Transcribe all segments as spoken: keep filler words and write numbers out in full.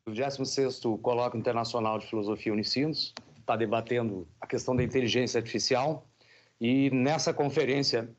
O vigésimo sexto Colóquio Internacional de Filosofia Unicinos está debatendo a questão da inteligência artificial e nessa conferência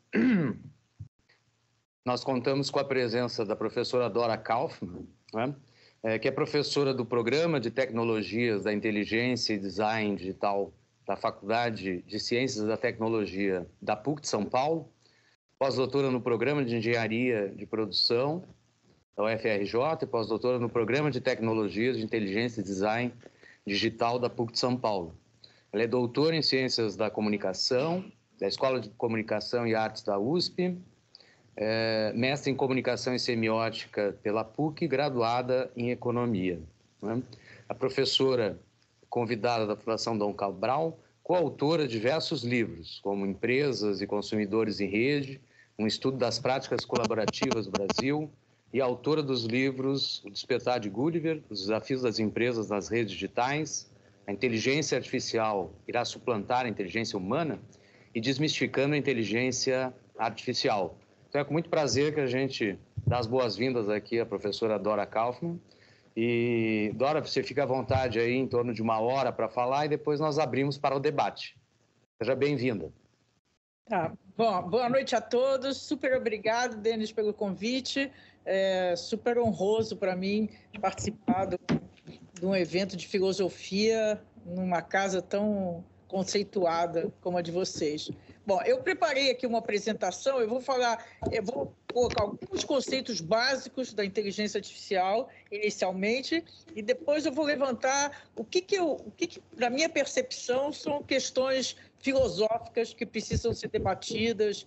nós contamos com a presença da professora Dora Kaufmann, né, é, que é professora do Programa de Tecnologias da Inteligência e Design Digital da Faculdade de Ciências da Tecnologia da P U C de São Paulo, pós-doutora no Programa de Engenharia de Produção da U F R J e pós-doutora no Programa de Tecnologias de Inteligência e Design Digital da P U C de São Paulo. Ela é doutora em Ciências da Comunicação, da Escola de Comunicação e Artes da U S P, é, mestre em Comunicação e Semiótica pela P U C e graduada em Economia, né? A professora convidada da Fundação Dom Cabral, coautora de diversos livros, como Empresas e Consumidores em Rede, um estudo das práticas colaborativas do Brasil, e autora dos livros O Despertar de Gulliver, Os Desafios das Empresas nas Redes Digitais, A Inteligência Artificial irá suplantar a inteligência humana e Desmistificando a Inteligência Artificial. Então é com muito prazer que a gente dá as boas-vindas aqui à professora Dora Kaufmann. E, Dora, você fica à vontade aí em torno de uma hora para falar e depois nós abrimos para o debate. Seja bem-vinda. Tá. Bom, boa noite a todos. Super obrigado, Denis, pelo convite. É super honroso para mim participar do, de um evento de filosofia numa casa tão conceituada como a de vocês. Bom, eu preparei aqui uma apresentação, eu vou falar, eu vou colocar alguns conceitos básicos da inteligência artificial inicialmente e depois eu vou levantar o que que eu, o que que, na minha percepção, são questões filosóficas que precisam ser debatidas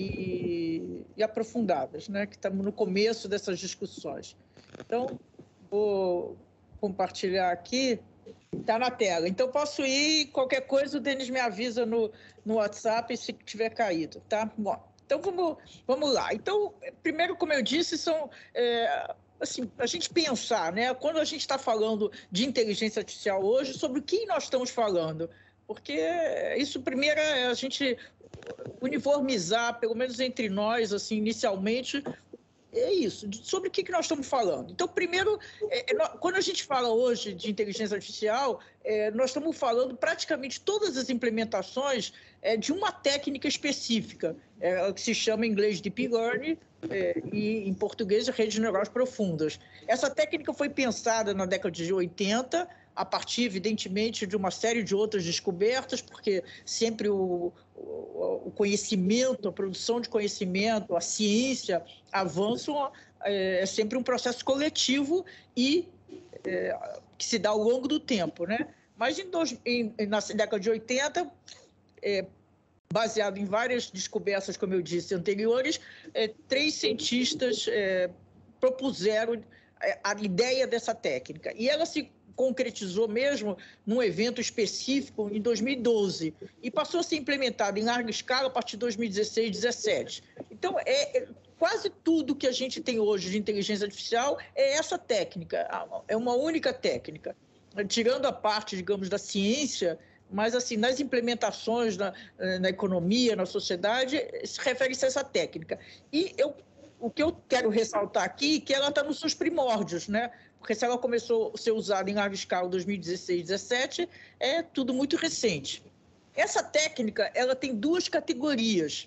e, e aprofundadas, né? Que estamos no começo dessas discussões. Então, vou compartilhar aqui. Está na tela. Então, posso ir, qualquer coisa, o Denis me avisa no, no WhatsApp se tiver caído, tá? Bom, então vamos, vamos lá. Então, primeiro, como eu disse, são... É, assim, a gente pensar, né? Quando a gente está falando de inteligência artificial hoje, sobre o que nós estamos falando? Porque isso, primeiro, é a gente uniformizar, pelo menos entre nós, assim, inicialmente... É isso, sobre o que nós estamos falando. Então, primeiro, é, quando a gente fala hoje de inteligência artificial, é, nós estamos falando praticamente todas as implementações é, de uma técnica específica, é, que se chama em inglês Deep Learning é, e em português redes neurais profundas. Essa técnica foi pensada na década de oitenta, a partir, evidentemente, de uma série de outras descobertas, porque sempre o, o, o conhecimento, a produção de conhecimento, a ciência avançam, é, é sempre um processo coletivo e é, que se dá ao longo do tempo, né? Mas em dois, em, na década de oitenta, é, baseado em várias descobertas, como eu disse, anteriores, é, três cientistas é, propuseram a ideia dessa técnica. E ela se concretizou mesmo num evento específico em dois mil e doze e passou a ser implementada em larga escala a partir de dois mil e dezesseis e dois mil e dezessete. Então, é, é, quase tudo que a gente tem hoje de inteligência artificial é essa técnica, é uma única técnica. Tirando a parte, digamos, da ciência, mas assim, nas implementações na, na economia, na sociedade, se refere-se a essa técnica. E eu O que eu quero ressaltar aqui é que ela está nos seus primórdios, né? Porque se ela começou a ser usada em larga escala em dois mil e dezesseis e dois mil e dezessete, é tudo muito recente. Essa técnica ela tem duas categorias.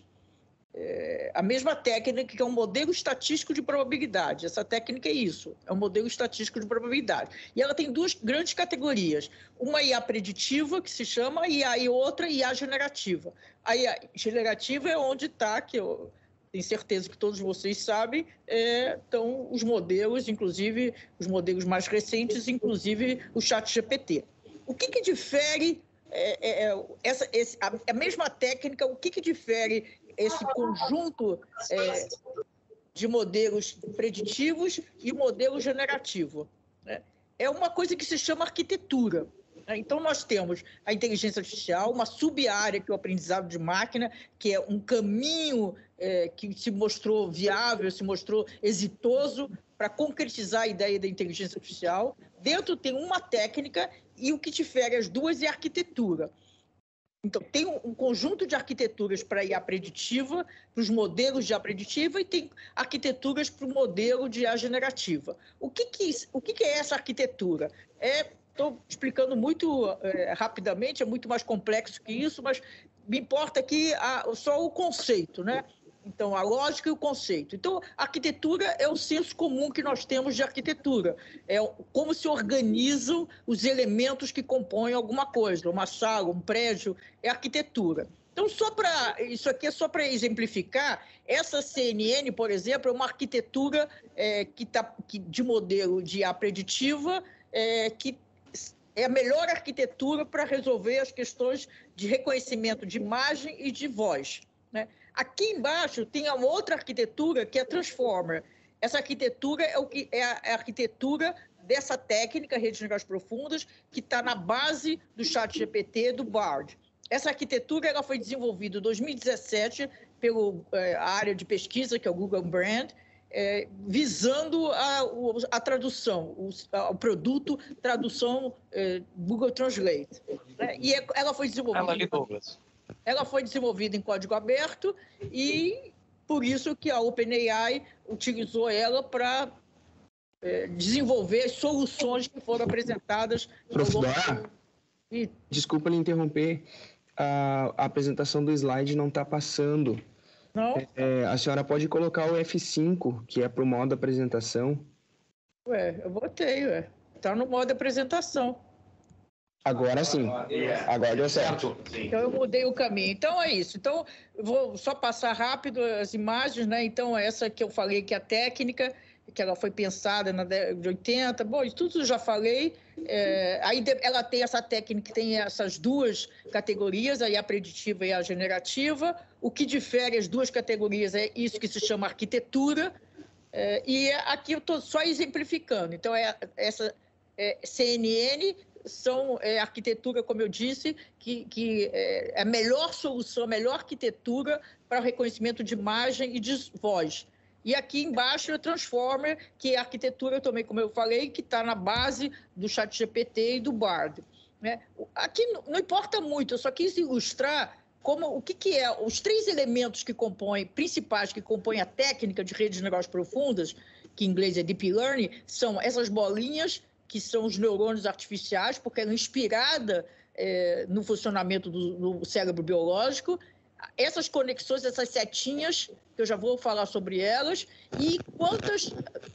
É, a mesma técnica que é um modelo estatístico de probabilidade. Essa técnica é isso, é um modelo estatístico de probabilidade. E ela tem duas grandes categorias. Uma I A preditiva, que se chama I A, e outra I A generativa. A I A generativa é onde está, que eu... tenho certeza que todos vocês sabem, é, estão os modelos, inclusive os modelos mais recentes, inclusive o ChatGPT. O que, que difere é, é, essa, esse, a, a mesma técnica, o que, que difere esse conjunto é, de modelos preditivos e o modelo generativo? Né? É uma coisa que se chama arquitetura. Então, nós temos a inteligência artificial, uma sub-área que é o aprendizado de máquina, que é um caminho é, que se mostrou viável, se mostrou exitoso para concretizar a ideia da inteligência artificial. Dentro tem uma técnica e o que difere as duas é a arquitetura. Então, tem um conjunto de arquiteturas para I A preditiva, para os modelos de I A preditiva, e tem arquiteturas para o modelo de I A generativa. O que, que, o que, que é essa arquitetura? Estou explicando muito é, rapidamente, é muito mais complexo que isso, mas me importa aqui a, só o conceito, né? Então, a lógica e o conceito. Então, a arquitetura é o senso comum que nós temos de arquitetura. É como se organizam os elementos que compõem alguma coisa. Uma sala, um prédio, é arquitetura. Então, só para isso aqui é só para exemplificar, essa C N N, por exemplo, é uma arquitetura é, que tá, que, de modelo de I A preditiva, é, que é a melhor arquitetura para resolver as questões de reconhecimento de imagem e de voz, né? Aqui embaixo tem uma outra arquitetura que é Transformer. Essa arquitetura é, o que, é, a, é a arquitetura dessa técnica, redes neurais profundas, que está na base do ChatGPT, do Bard. Essa arquitetura ela foi desenvolvida em dois mil e dezessete pela é, área de pesquisa, que é o Google Brand, é, visando a, a tradução, o, a, o produto tradução é, Google Translate. Né? E é, ela foi desenvolvida... Ela, Douglas. Ela foi desenvolvida em código aberto e por isso que a OpenAI utilizou ela para é, desenvolver as soluções que foram apresentadas. Professor Dora, e... desculpa lhe interromper, a, a apresentação do slide não está passando. Não? É, a senhora pode colocar o F cinco, que é para o modo apresentação. Ué, eu botei, ué. Está no modo apresentação. Agora sim, agora deu certo. Então, eu mudei o caminho. Então, é isso. Então, eu vou só passar rápido as imagens, né? Então, essa que eu falei que é a técnica, que ela foi pensada na década de oitenta. Bom, isso tudo eu já falei. É, aí ela tem essa técnica, tem essas duas categorias, a I A preditiva e a generativa. O que difere as duas categorias é isso que se chama arquitetura. É, e aqui eu estou só exemplificando. Então, é essa é, C N N... são é, arquitetura, como eu disse, que, que é a melhor solução, a melhor arquitetura para o reconhecimento de imagem e de voz. E aqui embaixo é o Transformer, que é a arquitetura também, como eu falei, que está na base do ChatGPT e do Bard. Né? Aqui não importa muito, eu só quis ilustrar como, o que, que é os três elementos que compõem, principais que compõem a técnica de redes neurais profundas, que em inglês é Deep Learning, são essas bolinhas, que são os neurônios artificiais, porque ela é inspirada é, no funcionamento do, do cérebro biológico. Essas conexões, essas setinhas, que eu já vou falar sobre elas, e quantas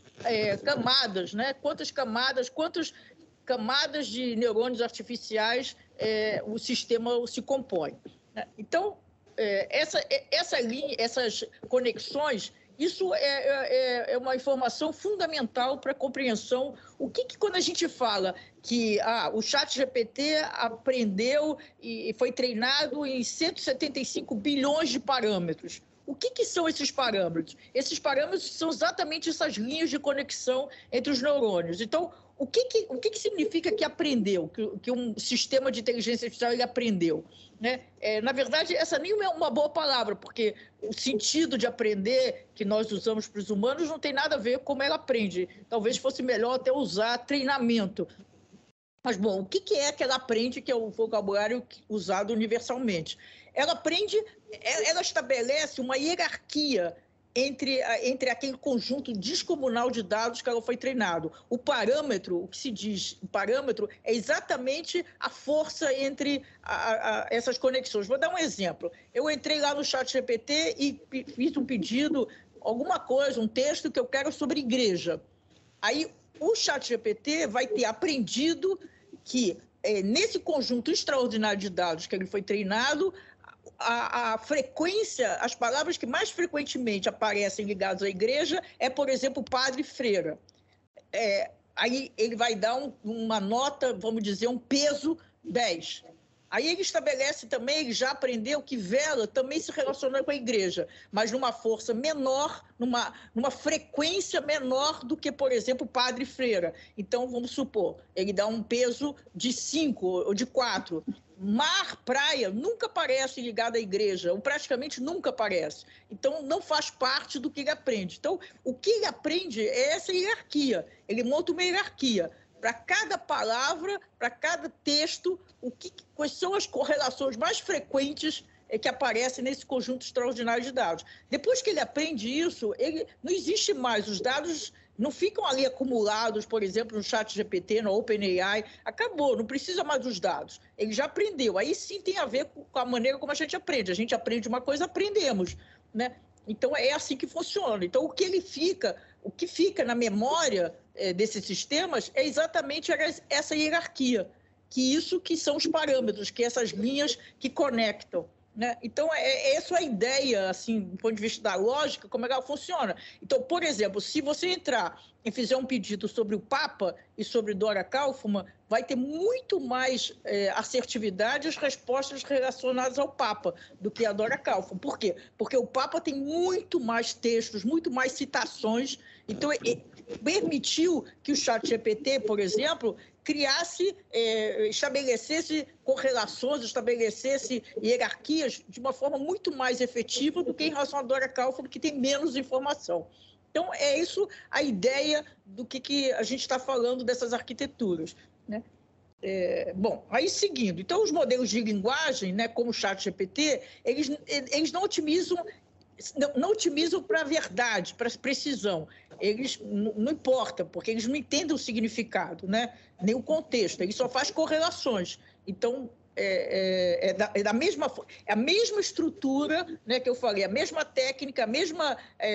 é, camadas, né? Quantas camadas, quantas camadas de neurônios artificiais é, o sistema se compõe. Então, é, essa, essa linha, essas conexões... Isso é, é, é uma informação fundamental para a compreensão. O que, que quando a gente fala que ah, o ChatGPT aprendeu e foi treinado em cento e setenta e cinco bilhões de parâmetros, o que, que são esses parâmetros? Esses parâmetros são exatamente essas linhas de conexão entre os neurônios. Então, o que, que, o que, que significa que aprendeu, que, que um sistema de inteligência artificial ele aprendeu? Né? É, na verdade, essa nem é uma boa palavra, porque o sentido de aprender que nós usamos para os humanos não tem nada a ver com como ela aprende. Talvez fosse melhor até usar treinamento. Mas, bom, o que, que é que ela aprende, que é o vocabulário usado universalmente? Ela aprende, ela estabelece uma hierarquia entre, entre aquele conjunto descomunal de dados que ela foi treinado. O parâmetro, o que se diz, o parâmetro é exatamente a força entre a, a, essas conexões. Vou dar um exemplo. Eu entrei lá no ChatGPT e fiz um pedido, alguma coisa, um texto que eu quero sobre igreja. Aí o ChatGPT vai ter aprendido que, é, nesse conjunto extraordinário de dados que ele foi treinado, A, a frequência, as palavras que mais frequentemente aparecem ligadas à igreja é, por exemplo, padre e freira. É, aí ele vai dar um, uma nota, vamos dizer, um peso dez. Aí ele estabelece também, ele já aprendeu que vela também se relaciona com a igreja, mas numa força menor, numa, numa frequência menor do que, por exemplo, padre e freira. Então, vamos supor, ele dá um peso de cinco ou de quatro. Mar, praia, nunca aparece ligado à igreja, ou praticamente nunca aparece. Então, não faz parte do que ele aprende. Então, o que ele aprende é essa hierarquia. Ele monta uma hierarquia. para cada palavra, para cada texto, o que, quais são as correlações mais frequentes que aparecem nesse conjunto extraordinário de dados. Depois que ele aprende isso, ele, não existe mais, os dados não ficam ali acumulados, por exemplo, no ChatGPT, no OpenAI, acabou, não precisa mais dos dados. Ele já aprendeu, aí sim tem a ver com a maneira como a gente aprende. A gente aprende uma coisa, aprendemos, né? Então, é assim que funciona. Então, o que ele fica, o que fica na memória é, desses sistemas é exatamente essa hierarquia, que isso que são os parâmetros, que essas linhas que conectam. Né? Então, é, essa é a ideia, assim, do ponto de vista da lógica, como é que ela funciona. Então, por exemplo, se você entrar e fizer um pedido sobre o Papa e sobre Dora Kaufmann, vai ter muito mais é, assertividade as respostas relacionadas ao Papa do que a Dora Kaufmann. Por quê? Porque o Papa tem muito mais textos, muito mais citações. Então, ele permitiu que o ChatGPT, por exemplo, criasse, é, estabelecesse correlações, estabelecesse hierarquias de uma forma muito mais efetiva do que em relação à Dora Kaufmann, que tem menos informação. Então, é isso a ideia do que, que a gente está falando dessas arquiteturas, né? É, bom, aí seguindo, então os modelos de linguagem, né, como o ChatGPT, eles, eles não otimizam, não, não otimizam para a verdade, para a precisão. Eles não, não importa, porque eles não entendem o significado, né, nem o contexto, eles só fazem correlações. Então, é, é, é, da, é da mesma é a mesma estrutura, né, que eu falei, a mesma técnica, a mesma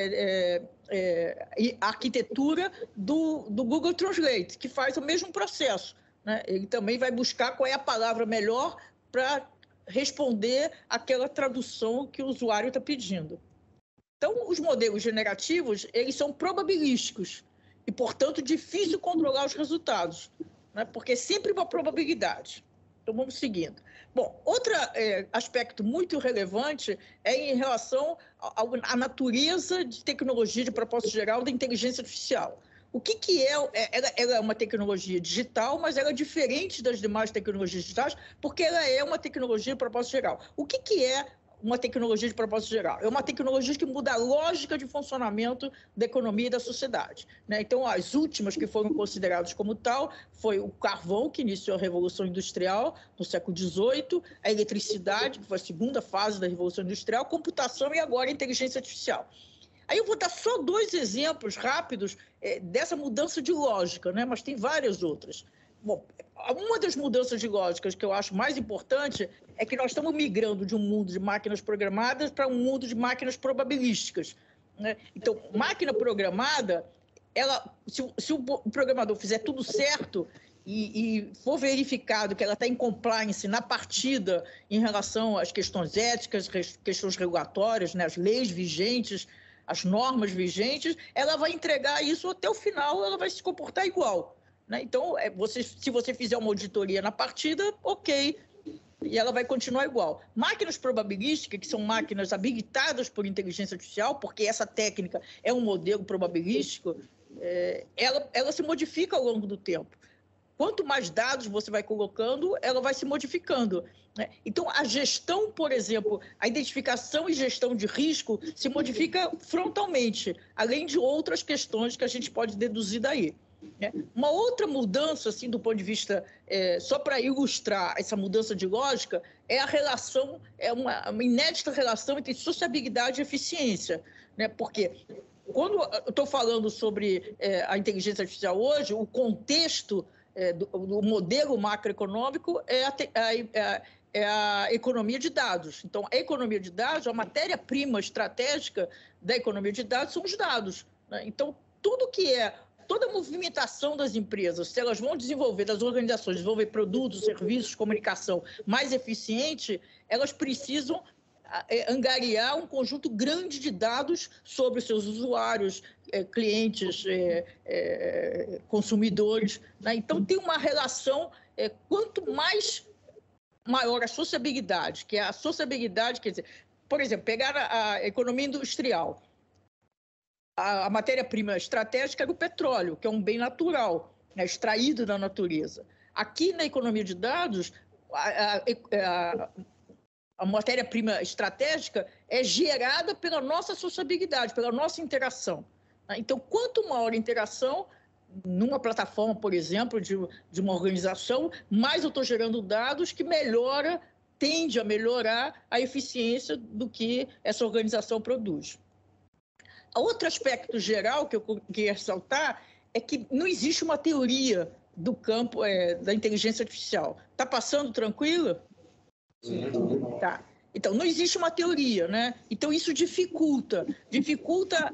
é, é, é, arquitetura do, do Google Translate, que faz o mesmo processo. Né? Ele também vai buscar qual é a palavra melhor para responder aquela tradução que o usuário está pedindo. Então, os modelos generativos, eles são probabilísticos e, portanto, difícil controlar os resultados, né? Porque é sempre uma probabilidade. Então, vamos seguindo. Bom, outro é, aspecto muito relevante é em relação à natureza de tecnologia de propósito geral da inteligência artificial. O que, que é? Ela, ela é uma tecnologia digital, mas ela é diferente das demais tecnologias digitais, porque ela é uma tecnologia de propósito geral. O que, que é uma tecnologia de propósito geral? É uma tecnologia que muda a lógica de funcionamento da economia e da sociedade, né? Então, as últimas que foram consideradas como tal foi o carvão, que iniciou a Revolução Industrial no século dezoito, a eletricidade, que foi a segunda fase da Revolução Industrial, a computação e agora a inteligência artificial. Aí eu vou dar só dois exemplos rápidos é, dessa mudança de lógica, né? Mas tem várias outras. Bom, uma das mudanças de lógicas que eu acho mais importante é que nós estamos migrando de um mundo de máquinas programadas para um mundo de máquinas probabilísticas, né? Então, máquina programada, ela, se, se o programador fizer tudo certo e, e for verificado que ela está em compliance na partida em relação às questões éticas, questões regulatórias, né? As leis vigentes, as normas vigentes, ela vai entregar isso até o final, ela vai se comportar igual, né? Então, é, você, se você fizer uma auditoria na partida, ok, e ela vai continuar igual. Máquinas probabilísticas, que são máquinas habilitadas por inteligência artificial, porque essa técnica é um modelo probabilístico, é, ela, ela se modifica ao longo do tempo. Quanto mais dados você vai colocando, ela vai se modificando, né? Então, a gestão, por exemplo, a identificação e gestão de risco se modifica frontalmente, além de outras questões que a gente pode deduzir daí, né? Uma outra mudança, assim, do ponto de vista, é, só para ilustrar essa mudança de lógica, é a relação, é uma, uma inédita relação entre sociabilidade e eficiência, né? Porque quando eu estou falando sobre é, a inteligência artificial hoje, o contexto É, do, do modelo macroeconômico é a, a, é a economia de dados. Então, a economia de dados, a matéria-prima estratégica da economia de dados são os dados, né? Então, tudo que é, toda a movimentação das empresas, se elas vão desenvolver, das organizações, desenvolver produtos, serviços, comunicação mais eficiente, elas precisam É, angariar um conjunto grande de dados sobre os seus usuários, é, clientes, é, é, consumidores, né? Então, tem uma relação, é, quanto mais maior a sociabilidade, que é a sociabilidade, quer dizer, por exemplo, pegar a, a economia industrial, a, a matéria-prima estratégica é o petróleo, que é um bem natural, né, extraído da natureza. Aqui, na economia de dados, a, a, a A matéria-prima estratégica é gerada pela nossa sociabilidade, pela nossa interação. Então, quanto maior a interação, numa plataforma, por exemplo, de, de uma organização, mais eu estou gerando dados que melhora, tende a melhorar a eficiência do que essa organização produz. Outro aspecto geral que eu queria ressaltar é que não existe uma teoria do campo é, da inteligência artificial. Está passando tranquilo? Sim. Tá. Então, não existe uma teoria, né? Então, isso dificulta, dificulta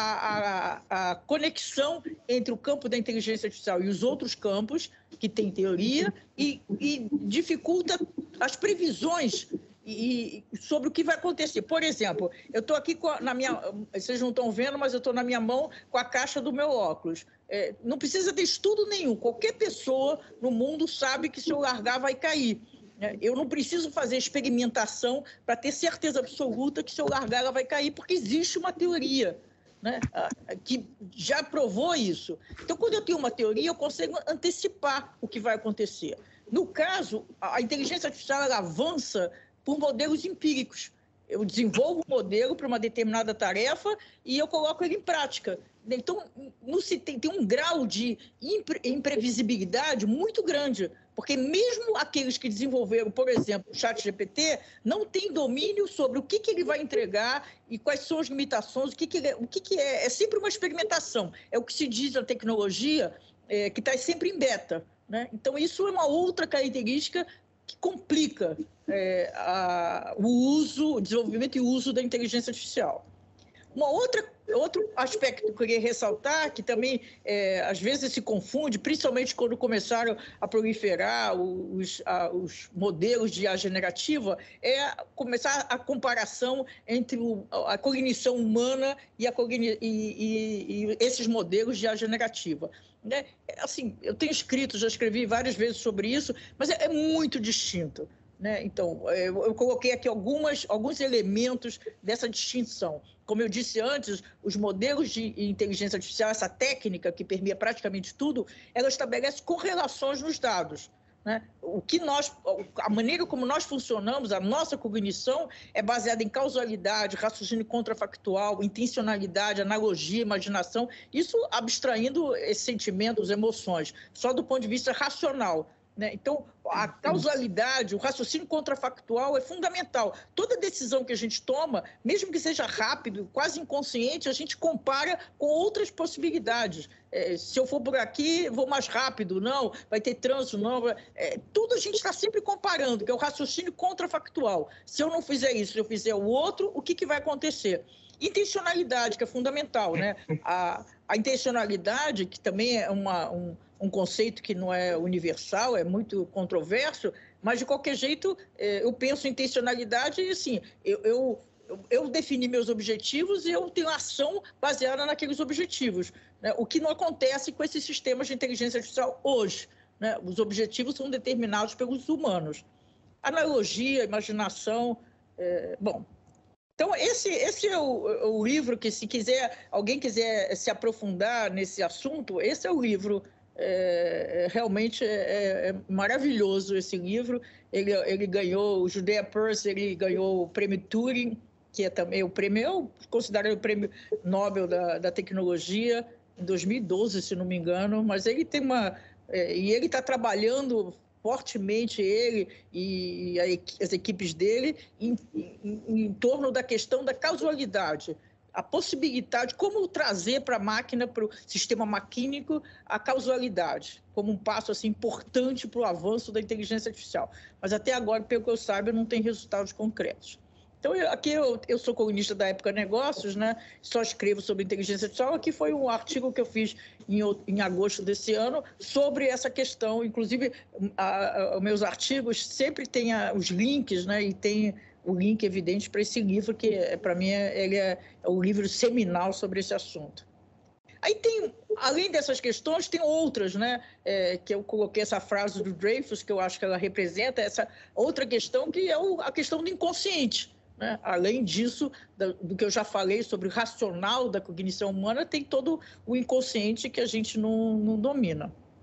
a, a, a conexão entre o campo da inteligência artificial e os outros campos que têm teoria e, e dificulta as previsões e, e sobre o que vai acontecer. Por exemplo, eu estou aqui com a, na minha... Vocês não estão vendo, mas eu estou na minha mão com a caixa do meu óculos. É, não precisa ter estudo nenhum. Qualquer pessoa no mundo sabe que se eu largar vai cair. Eu não preciso fazer experimentação para ter certeza absoluta que se eu largar ela vai cair, porque existe uma teoria, né, que já provou isso. Então, quando eu tenho uma teoria, eu consigo antecipar o que vai acontecer. No caso, a inteligência artificial ela avança por modelos empíricos. Eu desenvolvo um modelo para uma determinada tarefa e eu coloco ele em prática. Então, não se tem, tem um grau de impre, imprevisibilidade muito grande, porque mesmo aqueles que desenvolveram, por exemplo, o ChatGPT, não têm domínio sobre o que, que ele vai entregar e quais são as limitações, o que, que, ele, o que, que é. É sempre uma experimentação. É o que se diz na tecnologia, é, que está sempre em beta, né? Então, isso é uma outra característica que complica é, a, o uso, o desenvolvimento e o uso da inteligência artificial. Uma outra, outro aspecto que eu queria ressaltar, que também é, às vezes se confunde, principalmente quando começaram a proliferar os, a, os modelos de I A generativa, é começar a comparação entre o, a cognição humana e, a cogni, e, e, e esses modelos de I A generativa. Né? Assim, eu tenho escrito, já escrevi várias vezes sobre isso, mas é, é muito distinto. Né? Então, eu, eu coloquei aqui algumas, alguns elementos dessa distinção. Como eu disse antes, os modelos de inteligência artificial, essa técnica que permeia praticamente tudo, ela estabelece correlações nos dados. Né? O que nós, a maneira como nós funcionamos, a nossa cognição é baseada em causalidade, raciocínio contrafactual, intencionalidade, analogia, imaginação, isso abstraindo esses sentimentos, emoções, só do ponto de vista racional. Né? Então, a causalidade, o raciocínio contrafactual é fundamental. Toda decisão que a gente toma, mesmo que seja rápido, quase inconsciente, a gente compara com outras possibilidades. É, se eu for por aqui, vou mais rápido, não, vai ter trânsito, não. É, tudo a gente está sempre comparando, que é o raciocínio contrafactual. Se eu não fizer isso, se eu fizer o outro, o que, que vai acontecer? Intencionalidade, que é fundamental, né? A, a intencionalidade, que também é uma, um, um conceito que não é universal, é muito controverso, mas, de qualquer jeito, eu penso em intencionalidade e, assim, eu, eu, eu defini meus objetivos e eu tenho ação baseada naqueles objetivos, né? O que não acontece com esses sistemas de inteligência artificial hoje, né? Os objetivos são determinados pelos humanos. Analogia, imaginação, é, bom... Então, esse, esse é o, o livro que, se quiser, alguém quiser se aprofundar nesse assunto, esse é o livro. É, realmente é, é maravilhoso esse livro. Ele, ele ganhou, o Judea Pearce, ele ganhou o prêmio Turing, que é também o prêmio, eu considero o prêmio Nobel da, da tecnologia, em dois mil e doze, se não me engano, mas ele tem uma... É, e ele está trabalhando fortemente, ele e as equipes dele, em, em, em torno da questão da causalidade, a possibilidade, como trazer para a máquina, para o sistema maquínico, a causalidade, como um passo assim, importante para o avanço da inteligência artificial. Mas até agora, pelo que eu saiba, não tem resultados concretos. Então, eu, aqui eu, eu sou colunista da Época Negócios, né? Só escrevo sobre inteligência artificial. Aqui foi um artigo que eu fiz em, em agosto desse ano sobre essa questão. Inclusive, a, a, meus artigos sempre têm a, os links, né? E tem o link evidente para esse livro, que para mim é, ele é, é o livro seminal sobre esse assunto. Aí tem, além dessas questões, tem outras, né? É, que eu coloquei essa frase do Dreyfus, que eu acho que ela representa essa outra questão, que é o, a questão do inconsciente. Né? Além disso, do que eu já falei sobre o racional da cognição humana, tem todo o inconsciente que a gente não, não domina.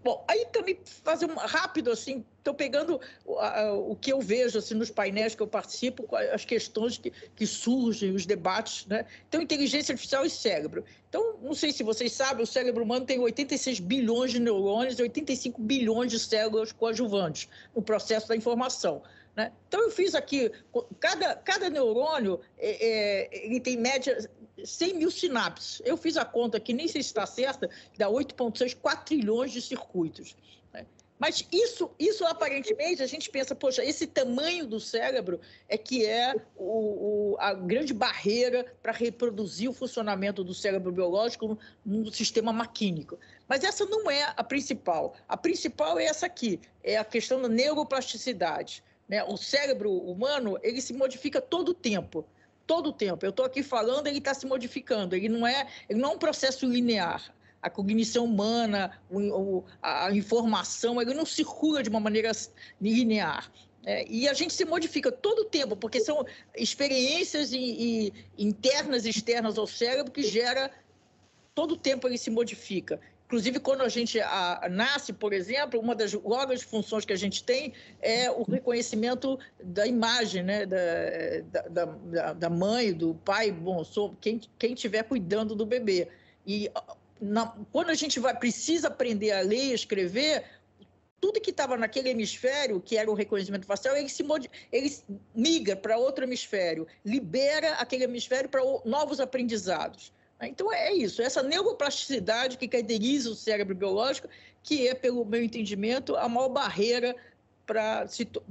Bom, aí também fazer um rápido, assim, estou pegando o, a, o que eu vejo assim, nos painéis que eu participo, as questões que, que surgem, os debates, né? Então, inteligência artificial e cérebro. Então, não sei se vocês sabem, o cérebro humano tem oitenta e seis bilhões de neurônios e oitenta e cinco bilhões de células coadjuvantes no processo da informação, né? Então, eu fiz aqui, cada, cada neurônio é, é, ele tem média cem mil sinapses. Eu fiz a conta aqui, nem sei se está certa, dá oito vírgula seis, quatro trilhões de circuitos, né? Mas isso, isso, aparentemente, a gente pensa, poxa, esse tamanho do cérebro é que é o, o, a grande barreira para reproduzir o funcionamento do cérebro biológico no, no sistema maquínico. Mas essa não é a principal. A principal é essa aqui, é a questão da neuroplasticidade, né? O cérebro humano, ele se modifica todo o tempo. Todo o tempo. Eu estou aqui falando, ele está se modificando. Ele não é, ele não é um processo linear. A cognição humana, o, a informação, ele não circula de uma maneira linear. É, e a gente se modifica todo o tempo, porque são experiências e, e internas e externas ao cérebro que gera, todo o tempo ele se modifica. Inclusive, quando a gente a, nasce, por exemplo, uma das logo funções que a gente tem é o reconhecimento da imagem, né? da, da, da, da mãe, do pai, bom, sou, quem quem estiver cuidando do bebê. E na, quando a gente vai, precisa aprender a ler e escrever, tudo que estava naquele hemisfério, que era o reconhecimento facial, ele, se mod... ele migra para outro hemisfério, libera aquele hemisfério para novos aprendizados. Então, é isso, essa neuroplasticidade que caracteriza o cérebro biológico, que é, pelo meu entendimento, a maior barreira para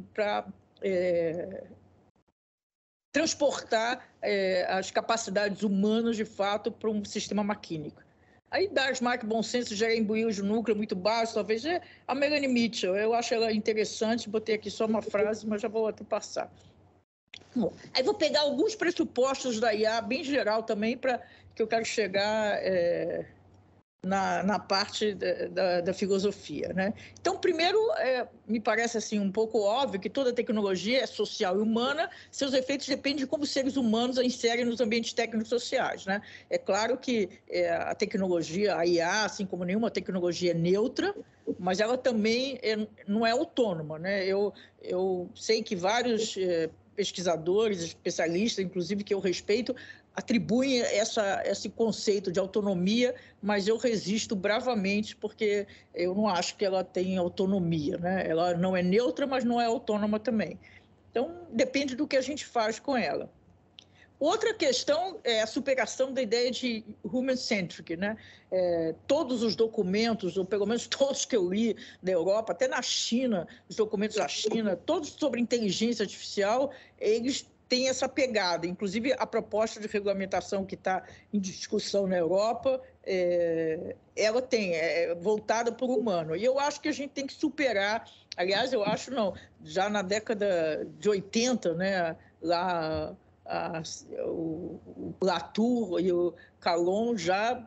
é, transportar é, as capacidades humanas, de fato, para um sistema maquínico. Aí, Dasmark, bom senso, gera embriões de núcleo muito baixo, talvez é a Melanie Mitchell. Eu acho ela interessante, botei aqui só uma frase, mas já vou até passar. Bom, aí vou pegar alguns pressupostos da I A, bem geral também, para que eu quero chegar é, na, na parte da, da, da filosofia, né? Então, primeiro, é, me parece assim um pouco óbvio que toda tecnologia é social e humana, seus efeitos dependem de como os seres humanos a inserem nos ambientes técnicos sociais, né? É claro que é, a tecnologia, a I A, assim como nenhuma tecnologia, é neutra, mas ela também é, não é autônoma, né? Eu, eu sei que vários é, pesquisadores, especialistas, inclusive que eu respeito, atribuem essa, esse conceito de autonomia, mas eu resisto bravamente porque eu não acho que ela tem autonomia, né? Ela não é neutra, mas não é autônoma também. Então, depende do que a gente faz com ela. Outra questão é a superação da ideia de human-centric, né? É, todos os documentos, ou pelo menos todos que eu li da Europa, até na China, os documentos da China, todos sobre inteligência artificial, eles têm essa pegada. Inclusive, a proposta de regulamentação que está em discussão na Europa, é, ela tem, é voltada para o humano. E eu acho que a gente tem que superar, aliás, eu acho não, já na década de oitenta, né, lá... A, o, o Latour e o Calon já,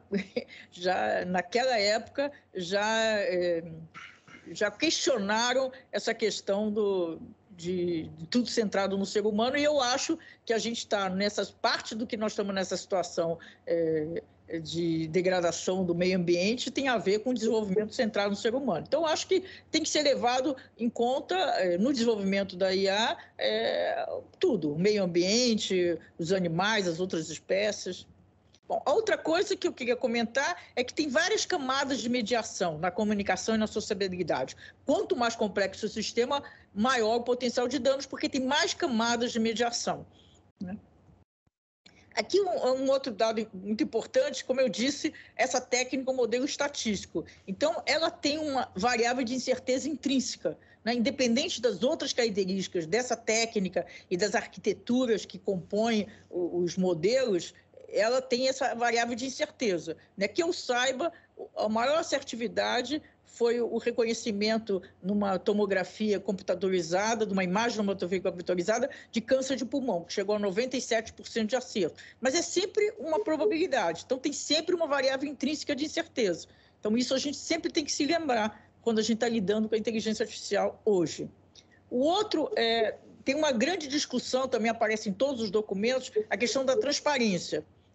já naquela época já, é, já questionaram essa questão do, de, de tudo centrado no ser humano, e eu acho que a gente está nessa parte do que nós estamos nessa situação é, de degradação do meio ambiente tem a ver com o desenvolvimento centrado no ser humano. Então, acho que tem que ser levado em conta, no desenvolvimento da I A, é, tudo, o meio ambiente, os animais, as outras espécies. Bom, a outra coisa que eu queria comentar é que tem várias camadas de mediação na comunicação e na sociabilidade. Quanto mais complexo o sistema, maior o potencial de danos, porque tem mais camadas de mediação, né? Aqui um, um outro dado muito importante, como eu disse, essa técnica é um modelo estatístico. Então, ela tem uma variável de incerteza intrínseca, né? Independente das outras características dessa técnica e das arquiteturas que compõem os modelos, ela tem essa variável de incerteza, né? Que eu saiba, a maior assertividade foi o reconhecimento numa tomografia computadorizada, de uma imagem de uma tomografia computadorizada de câncer de pulmão, que chegou a noventa e sete por cento de acerto. Mas é sempre uma probabilidade, então tem sempre uma variável intrínseca de incerteza. Então isso a gente sempre tem que se lembrar quando a gente está lidando com a inteligência artificial hoje. O outro, é, tem uma grande discussão, também aparece em todos os documentos, a questão da transparência.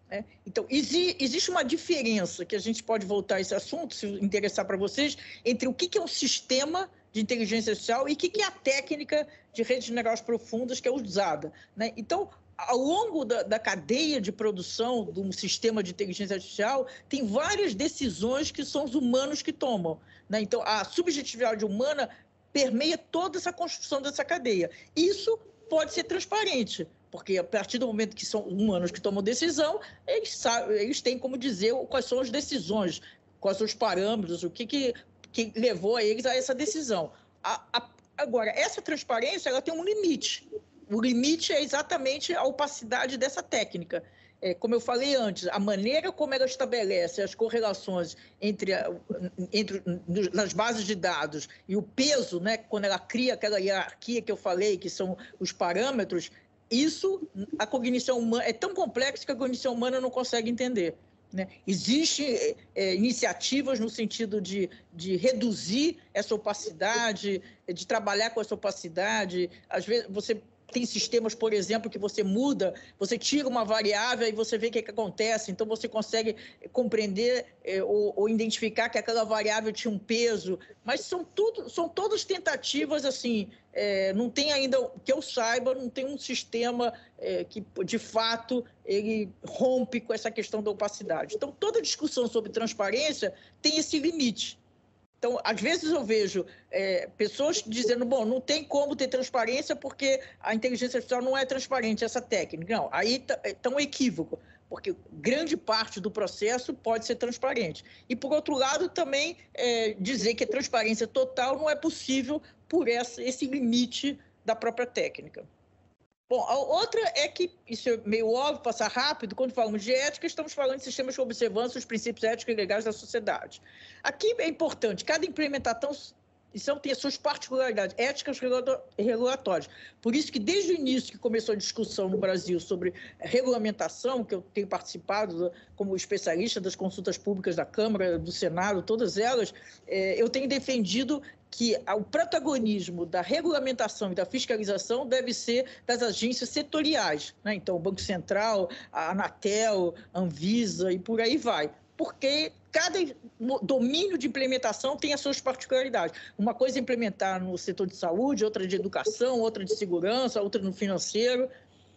né? Então, exi existe uma diferença, que a gente pode voltar a esse assunto, se interessar para vocês, entre o que, que é um sistema de inteligência artificial e o que, que é a técnica de redes neurais profundas que é usada, né? Então, ao longo da, da cadeia de produção de um sistema de inteligência artificial, tem várias decisões que são os humanos que tomam, né? Então, a subjetividade humana permeia toda essa construção dessa cadeia. Isso pode ser transparente, porque a partir do momento que são humanos que tomam decisão, eles, sabem, eles têm como dizer quais são as decisões, quais são os parâmetros, o que, que, que levou a eles a essa decisão. A, a, agora, essa transparência ela tem um limite. O limite é exatamente a opacidade dessa técnica. É, como eu falei antes, a maneira como ela estabelece as correlações entre, a, entre nas bases de dados e o peso, né, quando ela cria aquela hierarquia que eu falei, que são os parâmetros, isso, a cognição humana, é tão complexo que a cognição humana não consegue entender, né? Existem é, iniciativas no sentido de, de reduzir essa opacidade, de trabalhar com essa opacidade. Às vezes, você tem sistemas, por exemplo, que você muda, você tira uma variável e você vê o que, é que acontece, então você consegue compreender é, ou, ou identificar que aquela variável tinha um peso, mas são, tudo, são todas tentativas, assim, é, não tem ainda, que eu saiba, não tem um sistema é, que, de fato, ele rompe com essa questão da opacidade. Então, toda discussão sobre transparência tem esse limite. Então, às vezes eu vejo é, pessoas dizendo, bom, não tem como ter transparência porque a inteligência artificial não é transparente, essa técnica. Não, aí está um equívoco, porque grande parte do processo pode ser transparente. E, por outro lado, também é, dizer que a transparência total não é possível por essa, esse limite da própria técnica. Bom, a outra é que, isso é meio óbvio, passar rápido, quando falamos de ética, estamos falando de sistemas de observância dos princípios éticos e legais da sociedade. Aqui é importante, cada implementação tem as suas particularidades éticas e regulatórias. Por isso que, desde o início que começou a discussão no Brasil sobre regulamentação, que eu tenho participado como especialista das consultas públicas da Câmara, do Senado, todas elas, eu tenho defendido que o protagonismo da regulamentação e da fiscalização deve ser das agências setoriais, né? Então, o Banco Central, a Anatel, a Anvisa e por aí vai, porque cada domínio de implementação tem as suas particularidades. Uma coisa é implementar no setor de saúde, outra de educação, outra de segurança, outra no financeiro.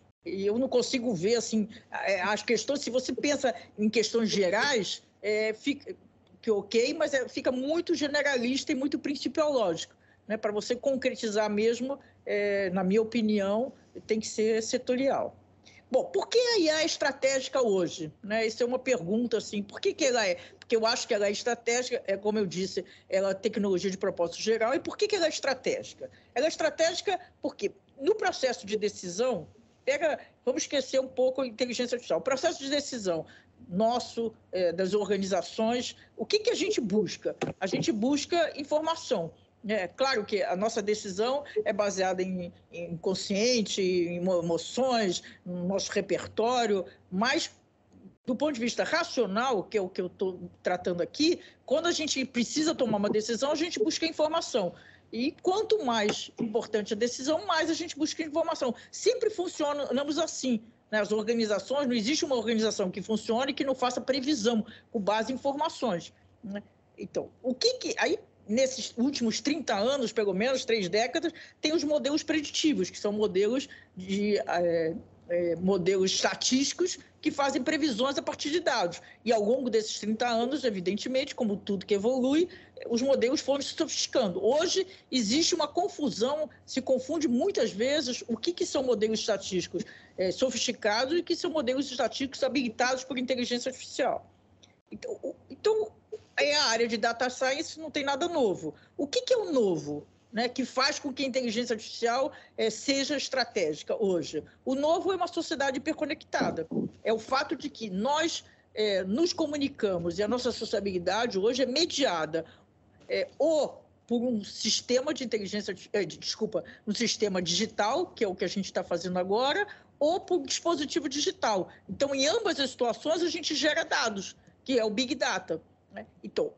E eu não consigo ver, assim, as questões, se você pensa em questões gerais, é, fica... que ok, mas é, fica muito generalista e muito principiológico, né? Para você concretizar mesmo, é, na minha opinião, tem que ser setorial. Bom, por que a I A é estratégica hoje? Né? Isso é uma pergunta, assim, por que, que ela é? Porque eu acho que ela é estratégica, é, como eu disse, ela é tecnologia de propósito geral. E por que, que ela é estratégica? Ela é estratégica porque, no processo de decisão, pega, vamos esquecer um pouco a inteligência artificial, o processo de decisão nosso, é, das organizações, o que, que a gente busca? A gente busca informação. É claro que a nossa decisão é baseada em, em consciente, em emoções, no nosso repertório, mas do ponto de vista racional, que é o que eu estou tratando aqui, quando a gente precisa tomar uma decisão, a gente busca informação. E quanto mais importante a decisão, mais a gente busca informação. Sempre funcionamos assim. As organizações, não existe uma organização que funcione e que não faça previsão com base em informações, né? Então, o que que... Aí, nesses últimos trinta anos, pelo menos, três décadas, tem os modelos preditivos, que são modelos, de, é, é, modelos estatísticos que fazem previsões a partir de dados. E, ao longo desses trinta anos, evidentemente, como tudo que evolui, os modelos foram se sofisticando. Hoje, existe uma confusão, se confunde muitas vezes o que, que são modelos estatísticos é, sofisticados e o que são modelos estatísticos habilitados por inteligência artificial. Então, então é a área de data science, não tem nada novo. O que, que é o novo, né, que faz com que a inteligência artificial é, seja estratégica hoje? O novo é uma sociedade hiperconectada. É o fato de que nós é, nos comunicamos e a nossa sociabilidade hoje é mediada é, ou por um sistema de inteligência, é, desculpa, um sistema digital, que é o que a gente está fazendo agora, ou por um dispositivo digital. Então, em ambas as situações, a gente gera dados, que é o Big Data, né? Então,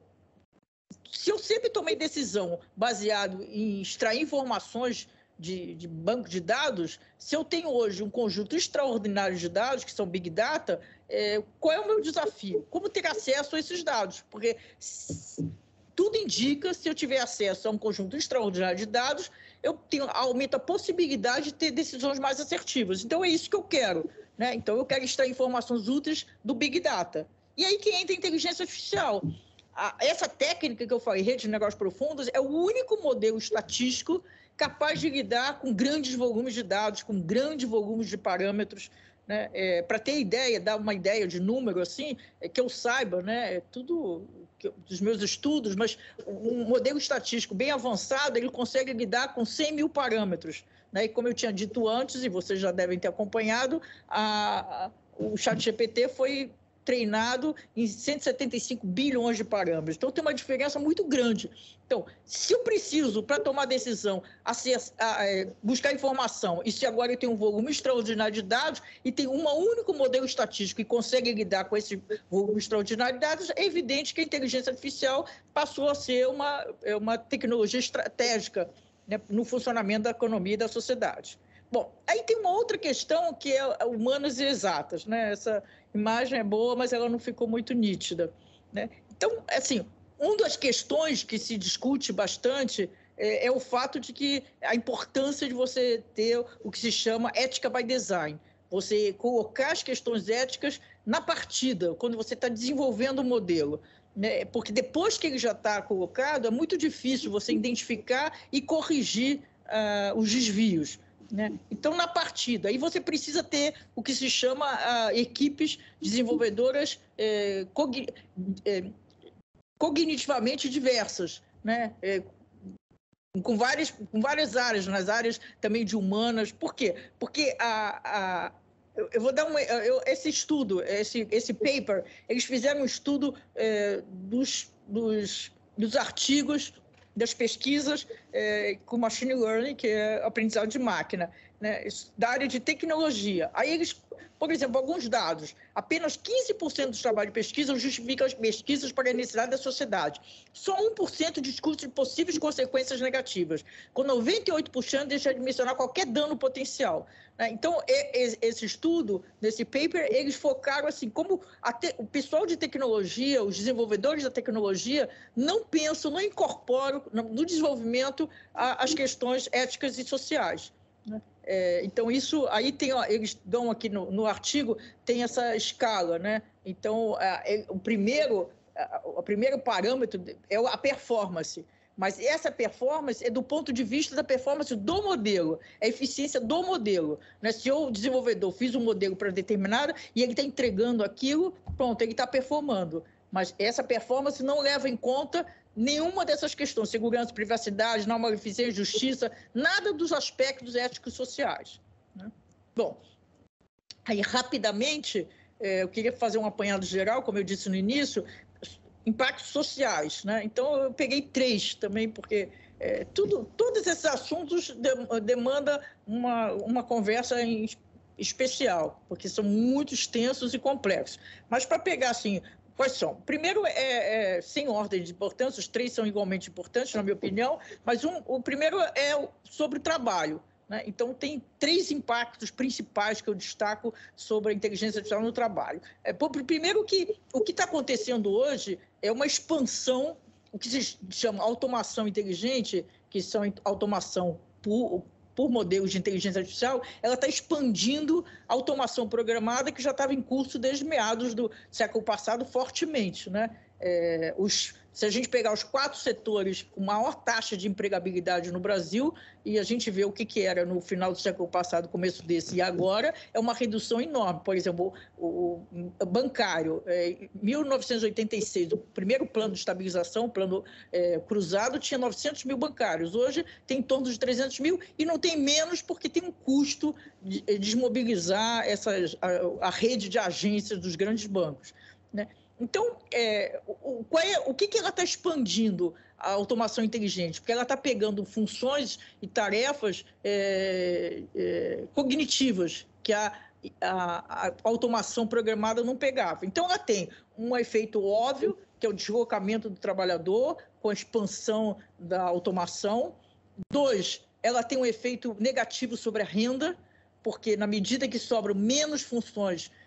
se eu sempre tomei decisão baseado em extrair informações de, de banco de dados, se eu tenho hoje um conjunto extraordinário de dados, que são Big Data, é, qual é o meu desafio? Como ter acesso a esses dados? Porque tudo indica, se eu tiver acesso a um conjunto extraordinário de dados, eu tenho, aumenta a possibilidade de ter decisões mais assertivas. Então, é isso que eu quero, né? Então, eu quero extrair informações úteis do Big Data. E aí que entra a inteligência artificial. A, essa técnica que eu falei, rede de negócios profundos, é o único modelo estatístico capaz de lidar com grandes volumes de dados, com grandes volumes de parâmetros, né? É, para ter ideia, dar uma ideia de número, assim, é que eu saiba, né? É tudo que eu, dos meus estudos, mas um modelo estatístico bem avançado, ele consegue lidar com cem mil parâmetros, né? E como eu tinha dito antes, e vocês já devem ter acompanhado, a, a, o ChatGPT foi treinado em cento e setenta e cinco bilhões de parâmetros. Então, tem uma diferença muito grande. Então, se eu preciso, para tomar decisão, acessar, é, buscar informação, e se agora eu tenho um volume extraordinário de dados e tem um único modelo estatístico que consegue lidar com esse volume extraordinário de dados, é evidente que a inteligência artificial passou a ser uma, uma tecnologia estratégica, né, no funcionamento da economia e da sociedade. Bom, aí tem uma outra questão que é humanas e exatas, né? Essa imagem é boa, mas ela não ficou muito nítida, né? Então, assim, uma das questões que se discute bastante é, é o fato de que a importância de você ter o que se chama ética by design, você colocar as questões éticas na partida, quando você está desenvolvendo o modelo, né? Porque depois que ele já está colocado, é muito difícil você identificar e corrigir uh, os desvios, né? Então, na partida, aí você precisa ter o que se chama uh, equipes desenvolvedoras eh, cogn eh, cognitivamente diversas, né? Eh, com, várias, com várias áreas, nas áreas também de humanas. Por quê? Porque a, a, eu, eu vou dar uma, eu, esse estudo, esse, esse paper, eles fizeram um estudo eh, dos, dos, dos artigos, das pesquisas é, com machine learning, que é aprendizado de máquina, né, da área de tecnologia. Aí eles, por exemplo, alguns dados, apenas quinze por cento dos trabalhos de pesquisa justificam as pesquisas para a necessidade da sociedade. Só um por cento discute possíveis consequências negativas, com noventa e oito por cento deixa de mencionar qualquer dano potencial. Né? Então, esse estudo, nesse paper, eles focaram assim, como te, o pessoal de tecnologia, os desenvolvedores da tecnologia, não pensam, não incorporam no desenvolvimento a, as questões éticas e sociais. Né? É, então, isso aí tem, ó, eles dão aqui no, no artigo, tem essa escala, né? Então, a, é, o, primeiro, a, o primeiro parâmetro é a performance, mas essa performance é do ponto de vista da performance do modelo, a eficiência do modelo. Né? Se eu, desenvolvedor, fiz um modelo para determinado e ele está entregando aquilo, pronto, ele está performando. Mas essa performance não leva em conta nenhuma dessas questões, segurança, privacidade, norma, eficiência, justiça, nada dos aspectos éticos e sociais. Né? Bom, aí rapidamente, eu queria fazer um apanhado geral, como eu disse no início, impactos sociais. Né? Então, eu peguei três também, porque é, tudo, todos esses assuntos de, demandam uma, uma conversa em especial, porque são muito extensos e complexos. Mas, para pegar assim, quais são? Primeiro, é, é, sem ordem de importância, os três são igualmente importantes, na minha opinião, mas um, o primeiro é sobre o trabalho. Né? Então, tem três impactos principais que eu destaco sobre a inteligência artificial no trabalho. É, primeiro, que o que está acontecendo hoje é uma expansão, o que se chama automação inteligente, que são automação por, por modelos de inteligência artificial, ela está expandindo a automação programada que já estava em curso desde meados do século passado fortemente. Né? É, os, se a gente pegar os quatro setores com maior taxa de empregabilidade no Brasil, e a gente vê o que, que era no final do século passado, começo desse e agora, é uma redução enorme. Por exemplo, o, o bancário, é, em mil novecentos e oitenta e seis, o primeiro plano de estabilização, o plano é, cruzado, tinha novecentos mil bancários. Hoje tem em torno de trezentos mil e não tem menos porque tem um custo de desmobilizar essas, a, a rede de agências dos grandes bancos. Né? Então, é, o, qual é, o que, que ela está expandindo a automação inteligente? Porque ela está pegando funções e tarefas é, é, cognitivas que a, a, a automação programada não pegava. Então, ela tem um efeito óbvio, que é o deslocamento do trabalhador com a expansão da automação. Dois, ela tem um efeito negativo sobre a renda, porque na medida que sobram menos funções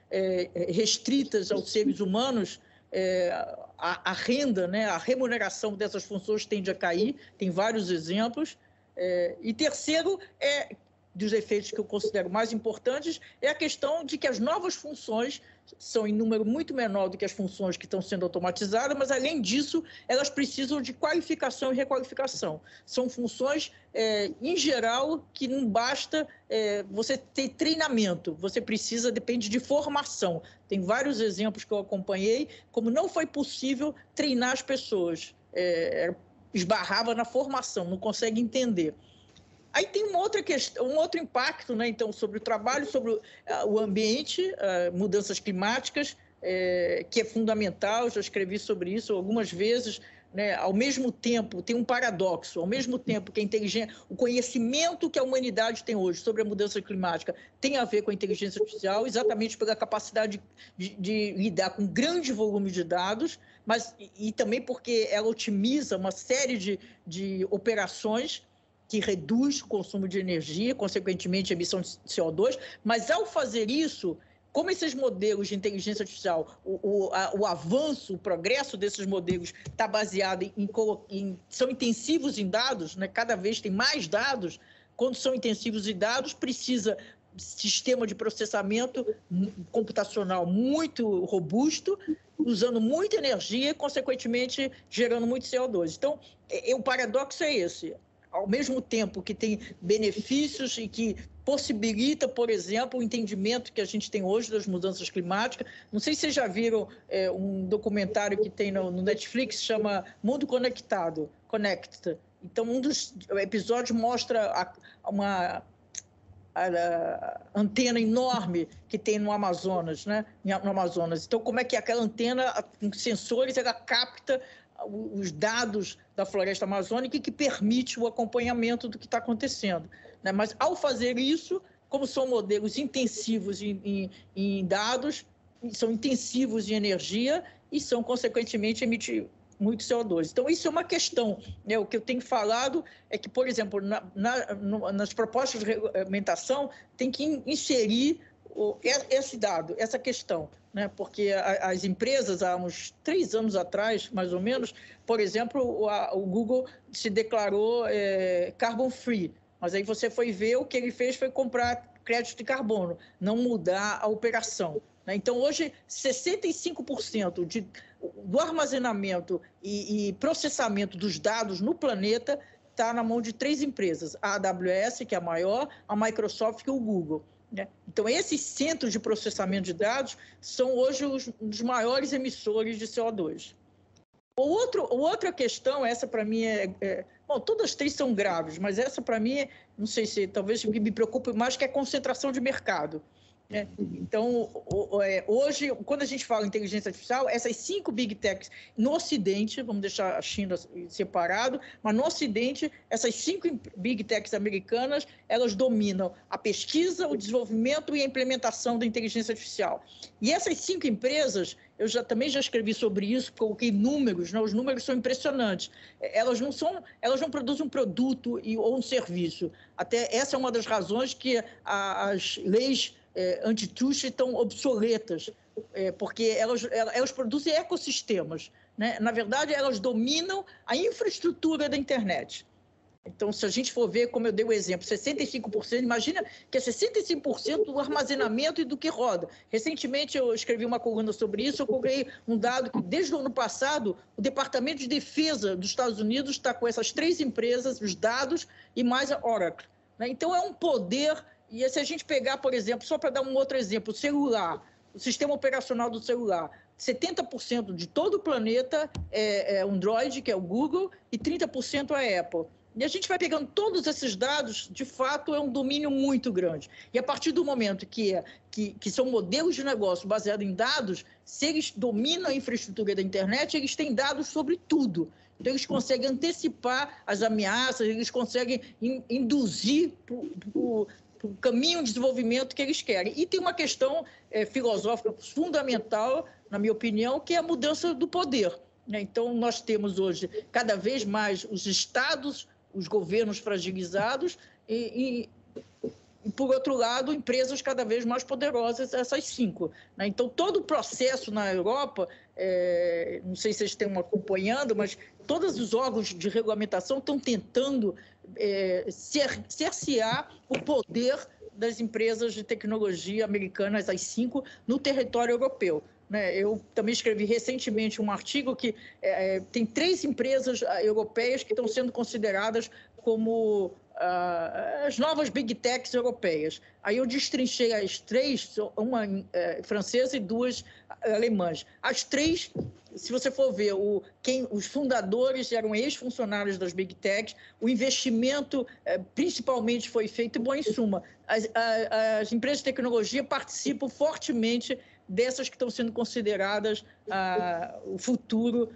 é, restritas aos seres humanos, é, a, a renda, né, a remuneração dessas funções tende a cair, tem vários exemplos. É, e terceiro, é, dos efeitos que eu considero mais importantes, é a questão de que as novas funções são em número muito menor do que as funções que estão sendo automatizadas, mas, além disso, elas precisam de qualificação e requalificação. São funções, é, em geral, que não basta é, você ter treinamento, você precisa, depende de formação. Tem vários exemplos que eu acompanhei, como não foi possível treinar as pessoas, é, esbarrava na formação, não consegue entender. Aí tem uma outra questão, um outro impacto, né, então, sobre o trabalho, sobre o, o ambiente, uh, mudanças climáticas, é, que é fundamental, já escrevi sobre isso algumas vezes, né, ao mesmo tempo, tem um paradoxo, ao mesmo tempo que a inteligência, o conhecimento que a humanidade tem hoje sobre a mudança climática tem a ver com a inteligência artificial, exatamente pela capacidade de, de lidar com grande volume de dados, mas e, e também porque ela otimiza uma série de, de operações que reduz o consumo de energia, consequentemente, a emissão de C O dois, mas, ao fazer isso, como esses modelos de inteligência artificial, o, o, a, o avanço, o progresso desses modelos está baseado em, em, em... são intensivos em dados, né? Cada vez tem mais dados. Quando são intensivos em dados, precisa sistema de processamento computacional muito robusto, usando muita energia e, consequentemente, gerando muito C O dois. Então, é, o paradoxo é esse. Ao mesmo tempo que tem benefícios e que possibilita, por exemplo, o entendimento que a gente tem hoje das mudanças climáticas. Não sei se vocês já viram é, um documentário que tem no, no Netflix, chama Mundo Conectado, Connected. Então, um dos episódios mostra a, uma a, a antena enorme que tem no Amazonas, né? no Amazonas. Então, como é que aquela antena, com sensores, ela capta os dados da floresta amazônica e que permite o acompanhamento do que está acontecendo, né? Mas, ao fazer isso, como são modelos intensivos em, em, em dados, são intensivos em energia e são, consequentemente, emitir muito C O dois. Então, isso é uma questão, né? O que eu tenho falado é que, por exemplo, na, na, no, nas propostas de regulamentação, tem que inserir o, esse dado, essa questão, né? Porque a, as empresas, há uns três anos atrás, mais ou menos, por exemplo, o, a, o Google se declarou é, carbon free, mas aí você foi ver, o que ele fez foi comprar crédito de carbono, não mudar a operação, né? Então, hoje, sessenta e cinco por cento de, do armazenamento e, e processamento dos dados no planeta está na mão de três empresas, a AWS, que é a maior, a Microsoft e o Google. Então, esses centros de processamento de dados são hoje os, os maiores emissores de C O dois. O outro, outra questão, essa para mim é, é... Bom, todas as três são graves, mas essa para mim, é, não sei se talvez o que me preocupe mais, que é a concentração de mercado, né? Então, hoje, quando a gente fala em inteligência artificial, essas cinco big techs no Ocidente, vamos deixar a China separado, mas no Ocidente, essas cinco big techs americanas, elas dominam a pesquisa, o desenvolvimento e a implementação da inteligência artificial. E essas cinco empresas, eu já, também já escrevi sobre isso, coloquei números, né? Os números são impressionantes. Elas não, são, elas não produzem um produto e, ou um serviço. Até essa é uma das razões que a, as leis É, antitrust estão obsoletas, é, porque elas, elas produzem ecossistemas, né? Na verdade, elas dominam a infraestrutura da internet. Então, se a gente for ver, como eu dei o exemplo, sessenta e cinco por cento, imagina que é sessenta e cinco por cento do armazenamento e do que roda. Recentemente, eu escrevi uma coluna sobre isso, eu coloquei um dado que, desde o ano passado, o Departamento de Defesa dos Estados Unidos está com essas três empresas, os dados, e mais a Oracle, né? Então, é um poder. E se a gente pegar, por exemplo, só para dar um outro exemplo, o celular, o sistema operacional do celular, setenta por cento de todo o planeta é, é Android, que é o Google, e trinta por cento é Apple. E a gente vai pegando todos esses dados, de fato, é um domínio muito grande. E a partir do momento que, é, que, que são modelos de negócio baseados em dados, se eles dominam a infraestrutura da internet, eles têm dados sobre tudo. Então, eles conseguem antecipar as ameaças, eles conseguem in, induzir o o caminho de desenvolvimento que eles querem. E tem uma questão é, filosófica fundamental, na minha opinião, que é a mudança do poder, né? Então, nós temos hoje cada vez mais os estados, os governos fragilizados e, e, e, por outro lado, empresas cada vez mais poderosas, essas cinco. Né? Então, todo o processo na Europa, é, não sei se vocês estão acompanhando, mas todos os órgãos de regulamentação estão tentando é, cer cercear o poder das empresas de tecnologia americanas, as cinco, no território europeu. Né? Eu também escrevi recentemente um artigo que é, tem três empresas europeias que estão sendo consideradas como ah, as novas big techs europeias. Aí eu destrinchei as três, uma é, francesa e duas alemãs. As três, se você for ver, o, quem, os fundadores eram ex-funcionários das big techs, o investimento é, principalmente foi feito, e, bom, em suma, as, a, as empresas de tecnologia participam fortemente dessas que estão sendo consideradas ah, o futuro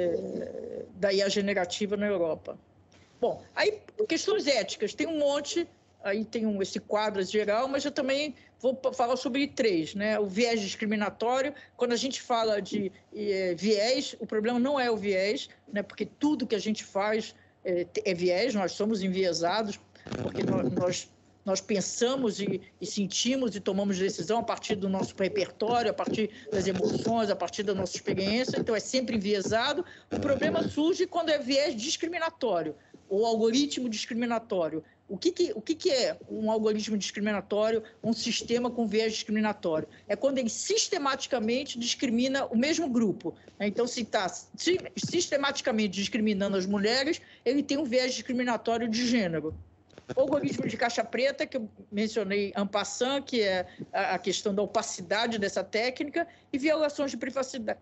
é, da I A generativa na Europa. Bom, aí questões éticas, tem um monte, aí tem um, esse quadro geral, mas eu também vou falar sobre três, né? O viés discriminatório. Quando a gente fala de é, viés, o problema não é o viés, né? Porque tudo que a gente faz é, é viés, nós somos enviesados, porque nós, nós Nós pensamos e, e sentimos e tomamos decisão a partir do nosso repertório, a partir das emoções, a partir da nossa experiência, então é sempre enviesado. O problema surge quando é viés discriminatório, ou algoritmo discriminatório. O que, que, o que, que é um algoritmo discriminatório, um sistema com viés discriminatório? É quando ele sistematicamente discrimina o mesmo grupo. Então, se está sistematicamente discriminando as mulheres, ele tem um viés discriminatório de gênero. O algoritmo de caixa preta, que eu mencionei en passant, que é a questão da opacidade dessa técnica, e violações de privacidade,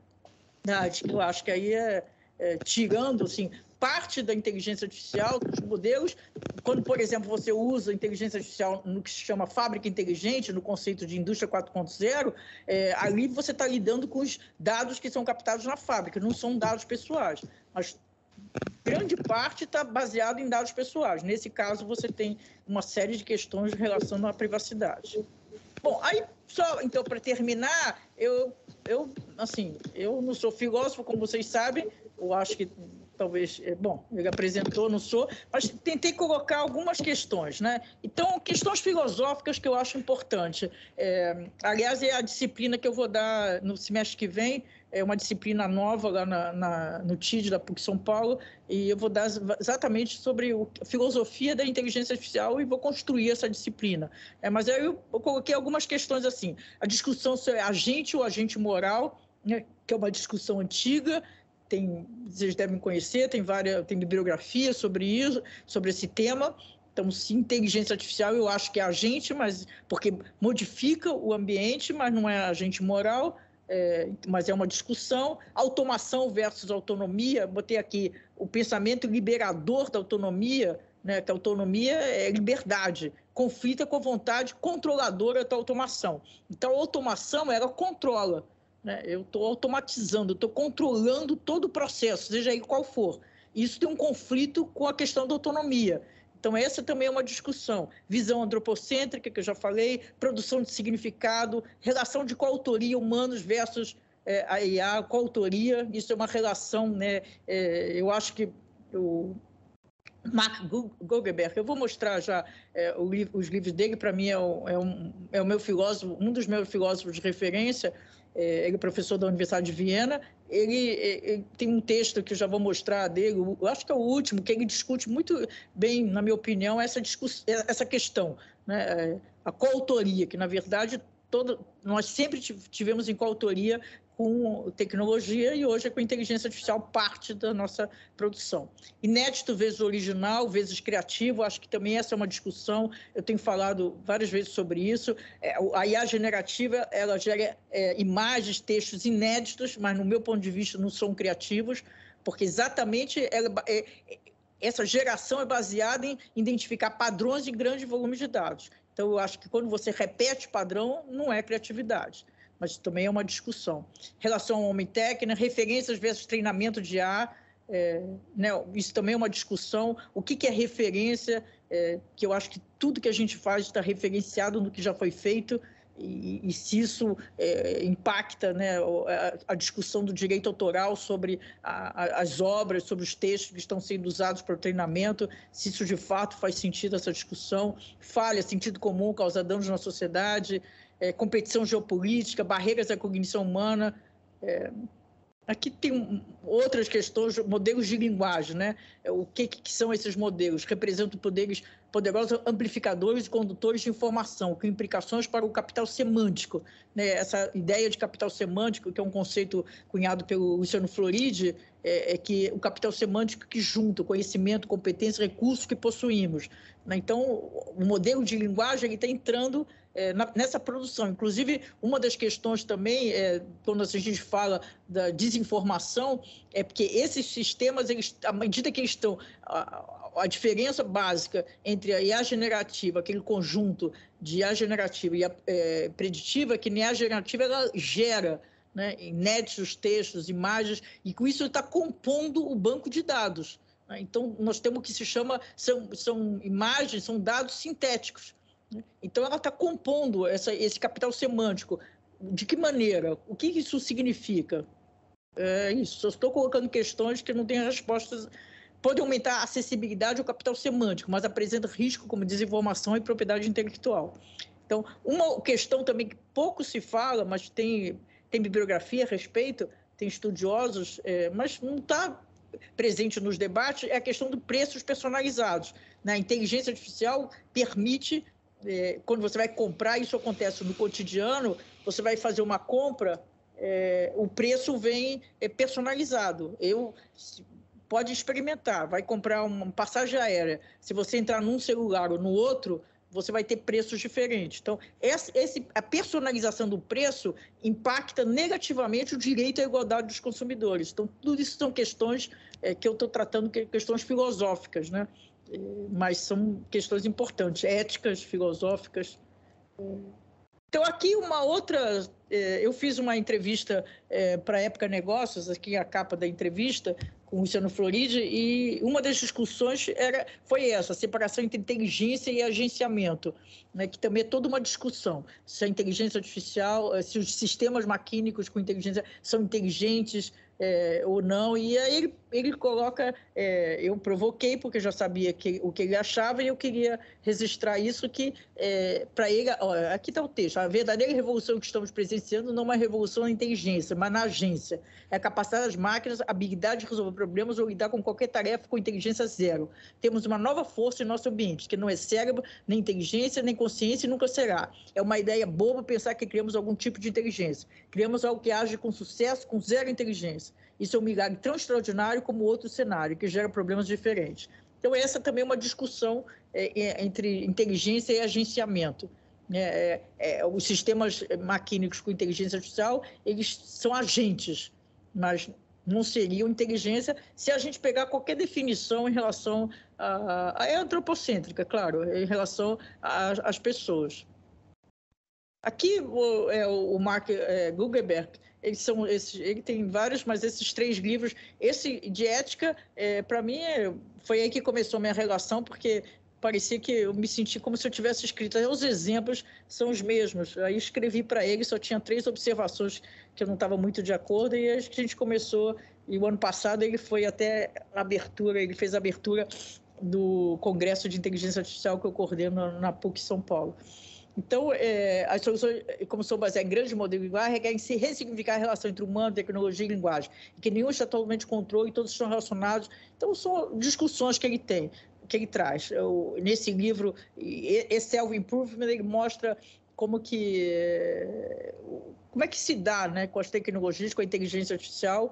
que eu acho que aí é, é tirando, assim, parte da inteligência artificial, dos modelos, quando, por exemplo, você usa a inteligência artificial no que se chama fábrica inteligente, no conceito de indústria quatro ponto zero, é, ali você está lidando com os dados que são captados na fábrica, não são dados pessoais, mas grande parte está baseado em dados pessoais. Nesse caso, você tem uma série de questões em relação à privacidade. Bom, aí, só, então, para terminar, eu, eu, assim, eu não sou filósofo, como vocês sabem, eu acho que talvez, bom, ele apresentou, não sou, mas tentei colocar algumas questões, né? Então, questões filosóficas que eu acho importante. É, aliás, é a disciplina que eu vou dar no semestre que vem, é uma disciplina nova lá na, na, no T I D da PUC São Paulo, e eu vou dar exatamente sobre o, a filosofia da inteligência artificial e vou construir essa disciplina. É, mas aí eu, eu coloquei algumas questões assim, a discussão se é agente ou agente moral, né, que é uma discussão antiga, tem, vocês devem conhecer, tem várias, tem bibliografia sobre isso, sobre esse tema. Então, se inteligência artificial, eu acho que é agente, mas porque modifica o ambiente, mas não é agente moral. É, mas é uma discussão. Automação versus autonomia, botei aqui o pensamento liberador da autonomia, né, que a autonomia é liberdade, conflita com a vontade controladora da automação. Então, a automação, ela controla, né? Eu estou automatizando, estou controlando todo o processo, seja aí qual for. Isso tem um conflito com a questão da autonomia. Então, essa também é uma discussão. Visão antropocêntrica, que eu já falei, produção de significado, relação de coautoria humanos versus é, a I A, coautoria, isso é uma relação, né? É, eu acho que o Mark Zuckerberg, eu vou mostrar já é, o, os livros dele, para mim é o, é, um, é o meu filósofo, um dos meus filósofos de referência, é, ele é professor da Universidade de Viena. Ele, ele tem um texto que eu já vou mostrar dele, eu acho que é o último, que ele discute muito bem, na minha opinião, essa, essa questão, né? A coautoria, que, na verdade, todo, nós sempre tivemos em coautoria com tecnologia e hoje é com inteligência artificial parte da nossa produção. Inédito vezes original, vezes criativo, acho que também essa é uma discussão, eu tenho falado várias vezes sobre isso. A I A generativa, ela gera é, imagens, textos inéditos, mas no meu ponto de vista não são criativos, porque exatamente ela, é, essa geração é baseada em identificar padrões em grandes volumes de dados. Então, eu acho que quando você repete padrão, não é criatividade, mas também é uma discussão. Relação ao homem-tech, né? Referências versus treinamento de I A, é, né? Isso também é uma discussão. O que, que é referência? É, que eu acho que tudo que a gente faz está referenciado no que já foi feito, e, e se isso é, impacta, né, a, a discussão do direito autoral sobre a, a, as obras, sobre os textos que estão sendo usados para o treinamento, se isso de fato faz sentido essa discussão, falha, sentido comum, causa danos na sociedade, é, competição geopolítica, barreiras à cognição humana. É, aqui tem outras questões, modelos de linguagem, né? O que, que são esses modelos? Representam poderes poderosos amplificadores e condutores de informação, com implicações para o capital semântico, né? Essa ideia de capital semântico, que é um conceito cunhado pelo Luciano Floridi, é, é que o capital semântico que junta conhecimento, competência, recursos que possuímos, né? Então, o modelo de linguagem está entrando é, na, nessa produção. Inclusive, uma das questões também, é, quando a gente fala da desinformação, é porque esses sistemas, eles, à medida que eles estão... A, a diferença básica entre a I A generativa, aquele conjunto de I A generativa e a é, preditiva, é que na I A generativa ela gera, né, inéditos textos, imagens, e com isso está compondo o banco de dados. Né? Então, nós temos o que se chama, são, são imagens, são dados sintéticos. Né? Então, ela está compondo essa, esse capital semântico. De que maneira? O que isso significa? É isso, só estou colocando questões que não têm respostas. Pode aumentar a acessibilidade ao capital semântico, mas apresenta risco como desinformação e propriedade intelectual. Então, uma questão também que pouco se fala, mas tem, tem bibliografia a respeito, tem estudiosos, é, mas não está presente nos debates, é a questão dos preços personalizados. Na inteligência artificial permite, é, quando você vai comprar, isso acontece no cotidiano, você vai fazer uma compra, é, o preço vem é, personalizado. Eu... Pode experimentar, vai comprar uma passagem aérea. Se você entrar num celular ou no outro, você vai ter preços diferentes. Então, esse, esse, a personalização do preço impacta negativamente o direito à igualdade dos consumidores. Então, tudo isso são questões é, que eu estou tratando, que, questões filosóficas, né? É, mas são questões importantes, éticas, filosóficas. Então, aqui uma outra... É, eu fiz uma entrevista é, para a Época Negócios, aqui a capa da entrevista, com o Luciano Floridi, e uma das discussões era, foi essa, a separação entre inteligência e agenciamento, né, que também é toda uma discussão, se a inteligência artificial, se os sistemas maquínicos com inteligência são inteligentes é, ou não, e aí ele, ele coloca, é, eu provoquei, porque já sabia que, o que ele achava, e eu queria registrar isso, que é, para ele, ó, aqui está o texto, a verdadeira revolução que estamos presenciando não é uma revolução na inteligência, mas na agência, é a capacidade das máquinas, a habilidade de resolver problemas ou lidar com qualquer tarefa com inteligência zero. Temos uma nova força em nosso ambiente, que não é cérebro, nem inteligência, nem consciência e nunca será. É uma ideia boba pensar que criamos algum tipo de inteligência. Criamos algo que age com sucesso, com zero inteligência. Isso é um milagre tão extraordinário como outro cenário, que gera problemas diferentes. Então, essa também é uma discussão é, entre inteligência e agenciamento. É, é, os sistemas maquínicos com inteligência artificial, eles são agentes, mas não seriam inteligência se a gente pegar qualquer definição em relação a... É antropocêntrica, claro, em relação às pessoas. Aqui o, é, o Mark é, Zuckerberg, eles são esses, ele tem vários, mas esses três livros, esse de ética, é, para mim, é, foi aí que começou a minha relação, porque parecia que eu me senti como se eu tivesse escrito. Aí os exemplos são os mesmos. Aí escrevi para ele, só tinha três observações que eu não estava muito de acordo, e a gente começou, e o ano passado ele foi até a abertura, ele fez a abertura do Congresso de Inteligência Artificial que eu coordeno na PUC São Paulo. Então, é, as soluções, como são baseadas em grandes modelos de linguagem, requerem se ressignificar a relação entre humano, tecnologia e linguagem, e que nenhum está totalmente controle e todos estão relacionados. Então, são discussões que ele tem, que ele traz. Eu, nesse livro, esse Self-Improvement, ele mostra como que como é que se dá, né, com as tecnologias, com a inteligência artificial,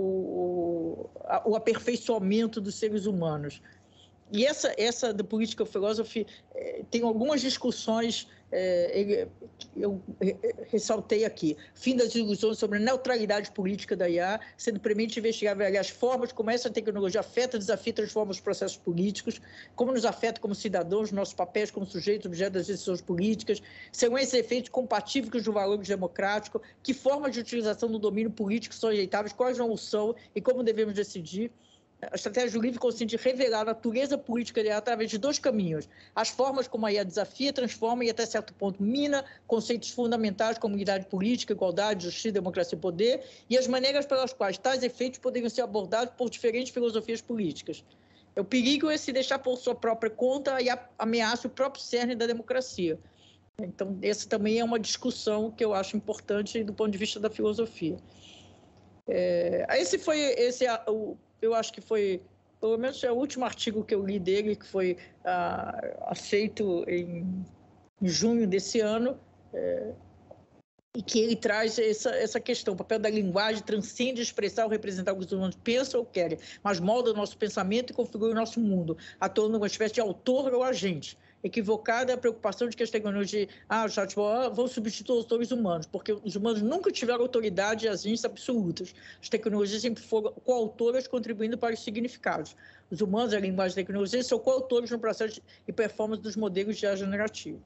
o, o aperfeiçoamento dos seres humanos. E essa, essa da Political Philosophy é, tem algumas discussões, é, eu ressaltei aqui. Fim das discussões sobre a neutralidade política da I A, sendo premente investigar as formas como essa tecnologia afeta, desafia e transforma os processos políticos, como nos afeta como cidadãos, nossos papéis como sujeitos, objeto das decisões políticas, são esses efeitos compatíveis com os valores democráticos, que formas de utilização do domínio político são rejeitáveis, quais não o são e como devemos decidir. A estratégia do livre consiste em revelar a natureza política dela através de dois caminhos. As formas como a I A desafia, transforma e, até certo ponto, mina conceitos fundamentais como unidade política, igualdade, justiça, democracia e poder, e as maneiras pelas quais tais efeitos poderiam ser abordados por diferentes filosofias políticas. O perigo é se deixar por sua própria conta e ameaça o próprio cerne da democracia. Então, essa também é uma discussão que eu acho importante do ponto de vista da filosofia. É, esse foi, esse, eu acho que foi, pelo menos é o último artigo que eu li dele, que foi ah, aceito em, em junho desse ano, é, e que ele traz essa, essa questão, o papel da linguagem transcende expressar ou representar o que os humanos pensam ou querem, mas molda o nosso pensamento e configura o nosso mundo, atuando uma espécie de autor ou agente. Equivocada é a preocupação de que as tecnologias ah, chatbot vão substituir os autores humanos, porque os humanos nunca tiveram autoridade e agências absolutas. As tecnologias sempre foram coautoras, contribuindo para os significados. Os humanos, a linguagem da tecnologia, são coautores no processo e performance dos modelos de I A generativo.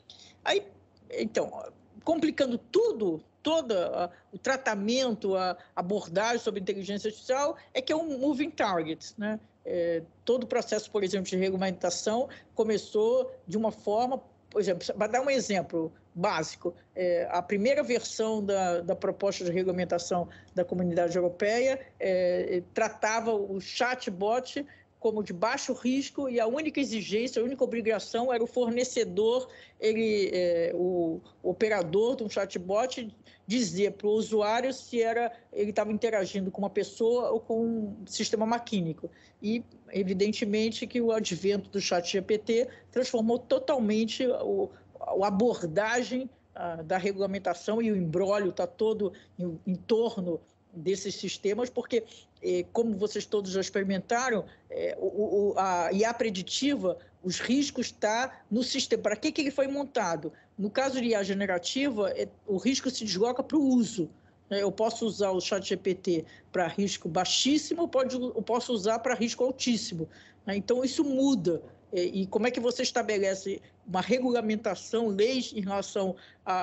Aí, então, complicando tudo, todo a, o tratamento, a abordagem sobre inteligência artificial, é que é um moving target, né? É, todo o processo, por exemplo, de regulamentação começou de uma forma, por exemplo, para dar um exemplo básico, é, a primeira versão da, da proposta de regulamentação da Comunidade Europeia é, tratava o chatbot como de baixo risco e a única exigência, a única obrigação era o fornecedor, ele, é, o, o operador de um chatbot dizer para o usuário se era, ele estava interagindo com uma pessoa ou com um sistema maquínico. E, evidentemente, que o advento do ChatGPT transformou totalmente o, a abordagem a, da regulamentação, e o imbróglio está todo em, em torno desses sistemas, porque, eh, como vocês todos já experimentaram, eh, o, o, a I A preditiva, os riscos estão no sistema. Para que, que ele foi montado? No caso de I A generativa, eh, o risco se desloca para o uso. Eu posso usar o ChatGPT para risco baixíssimo, pode, eu posso usar para risco altíssimo. Então, isso muda. E como é que você estabelece uma regulamentação, leis em relação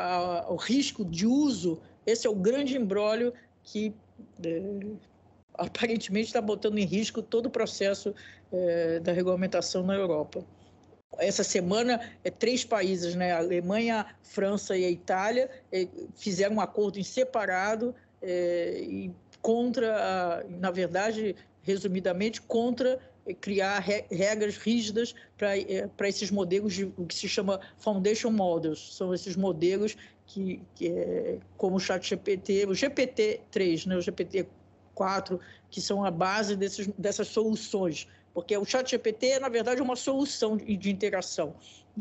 ao risco de uso? Esse é o grande imbróglio que é, aparentemente está botando em risco todo o processo é, da regulamentação na Europa. Essa semana, é, três países, né, a Alemanha, a França e a Itália, é, fizeram um acordo em separado é, e contra, na verdade, resumidamente, contra criar regras rígidas para para esses modelos de o que se chama foundation models, são esses modelos que, que é, como o ChatGPT, o G P T três, né, o G P T quatro, que são a base desses, dessas soluções, porque o ChatGPT é, na verdade, uma solução de, de interação.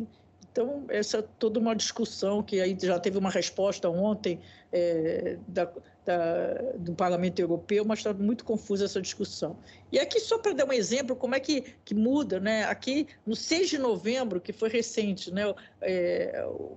Então, essa é toda uma discussão que aí já teve uma resposta ontem é, da, da, do Parlamento Europeu, mas está muito confusa essa discussão. E aqui, só para dar um exemplo, como é que, que muda, né? Aqui, no seis de novembro, que foi recente, né? É, o,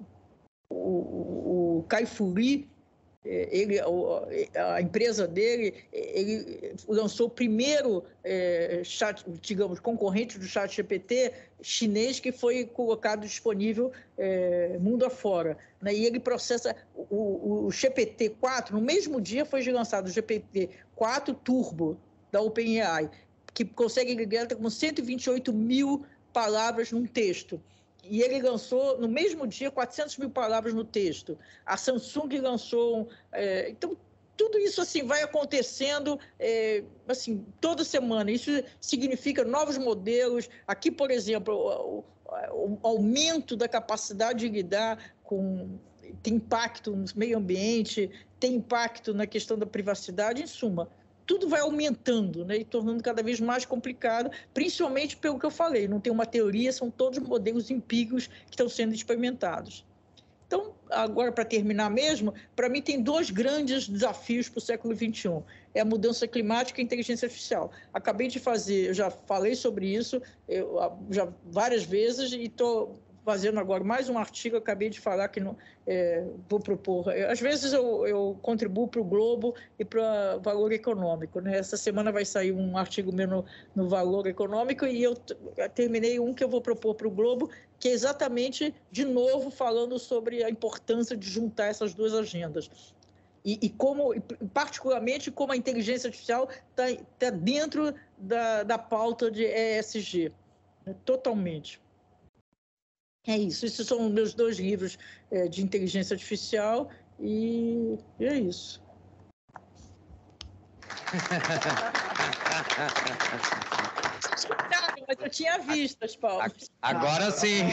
o, o Caifuri, ele, a empresa dele, ele lançou o primeiro é, chat, digamos, concorrente do ChatGPT chinês que foi colocado disponível é, mundo afora, né? E ele processa o, o G P T quatro, no mesmo dia foi lançado o G P T quatro Turbo da OpenAI, que consegue ligar com cento e vinte e oito mil palavras num texto. E ele lançou, no mesmo dia, quatrocentas mil palavras no texto. A Samsung lançou... É, então, tudo isso assim, vai acontecendo é, assim, toda semana. Isso significa novos modelos. Aqui, por exemplo, o, o, o aumento da capacidade de lidar com... Tem impacto no meio ambiente, tem impacto na questão da privacidade, em suma. Tudo vai aumentando, né, e tornando cada vez mais complicado, principalmente pelo que eu falei, não tem uma teoria, são todos modelos empíricos que estão sendo experimentados. Então, agora, para terminar mesmo, para mim tem dois grandes desafios para o século vinte e um. É a mudança climática e a inteligência artificial. Acabei de fazer, eu já falei sobre isso eu, já várias vezes e estou fazendo agora mais um artigo, acabei de falar que não, é, vou propor. Às vezes eu, eu contribuo para o Globo e para o Valor Econômico, né? Essa semana vai sair um artigo meu no, no Valor Econômico e eu terminei um que eu vou propor para o Globo, que é exatamente, de novo, falando sobre a importância de juntar essas duas agendas. E, e como, particularmente, como a inteligência artificial está tá dentro da, da pauta de E S G, né? Totalmente. É isso. Esses são meus dois livros é, de inteligência artificial e, e é isso. Mas eu tinha visto as palmas. Agora sim.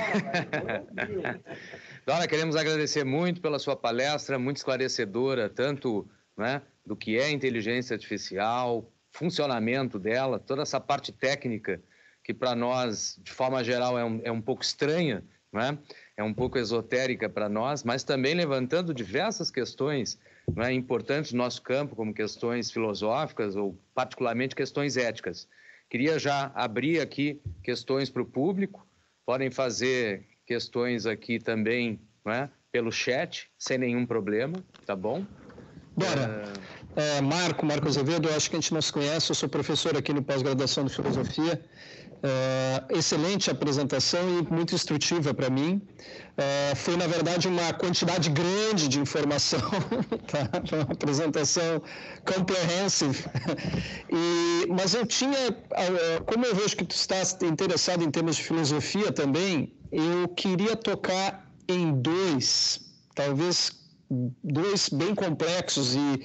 Dora, queremos agradecer muito pela sua palestra, muito esclarecedora, tanto, né, do que é inteligência artificial, funcionamento dela, toda essa parte técnica que para nós, de forma geral, é um, é um pouco estranha, né? É um pouco esotérica para nós, mas também levantando diversas questões, né, importantes no nosso campo, como questões filosóficas ou particularmente questões éticas. Queria já abrir aqui questões para o público, podem fazer questões aqui também, né, pelo chat, sem nenhum problema, tá bom? Dora, é... É, Marco, Marco Azevedo, eu acho que a gente não se conhece, eu sou professor aqui no pós-graduação de Filosofia. É, excelente apresentação e muito instrutiva para mim. É, foi, na verdade, uma quantidade grande de informação, tá? Foi uma apresentação comprehensive. E, mas eu tinha, como eu vejo que tu estás interessado em temas de filosofia também, eu queria tocar em dois, talvez dois bem complexos e,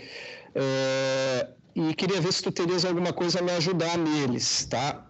é, e queria ver se tu terias alguma coisa a me ajudar neles, tá?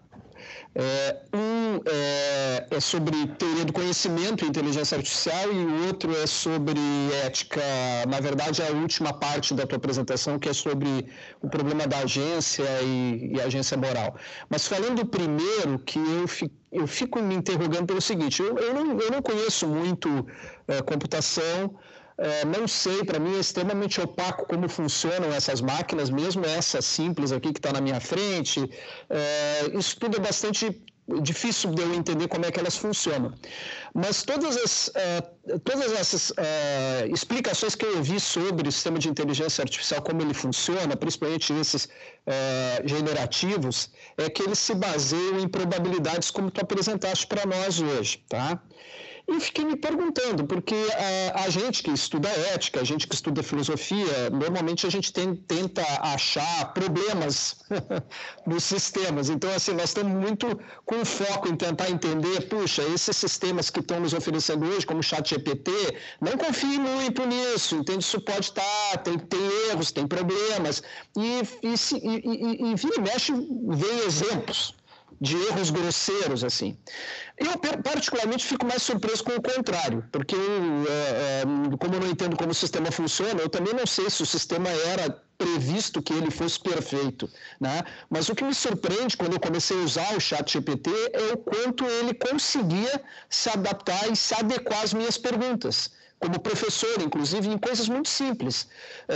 É, um é, é sobre teoria do conhecimento e inteligência artificial e o outro é sobre ética, na verdade a última parte da tua apresentação, que é sobre o problema da agência e, e agência moral. Mas falando primeiro, que eu fico, eu fico me interrogando pelo seguinte, eu, eu, não, eu não conheço muito é, computação, é, não sei, para mim é extremamente opaco como funcionam essas máquinas, mesmo essa simples aqui que está na minha frente, é, isso tudo é bastante difícil de eu entender como é que elas funcionam. Mas todas, as, uh, todas essas uh, explicações que eu ouvi sobre o sistema de inteligência artificial, como ele funciona, principalmente esses uh, generativos, é que eles se baseiam em probabilidades como tu apresentaste para nós hoje, tá? E fiquei me perguntando, porque a, a gente que estuda ética, a gente que estuda filosofia, normalmente a gente tem, tenta achar problemas nos sistemas. Então, assim, nós estamos muito com foco em tentar entender, puxa, esses sistemas que estão nos oferecendo hoje, como o ChatGPT, não confie muito nisso, entende? Isso pode estar, tem, tem erros, tem problemas. E, e, e, e, e vira e mexe, vem exemplos de erros grosseiros, assim. Eu, particularmente, fico mais surpreso com o contrário, porque, eu, como eu não entendo como o sistema funciona, eu também não sei se o sistema era previsto que ele fosse perfeito, né? Mas o que me surpreende quando eu comecei a usar o ChatGPT é o quanto ele conseguia se adaptar e se adequar às minhas perguntas, como professor, inclusive, em coisas muito simples. É,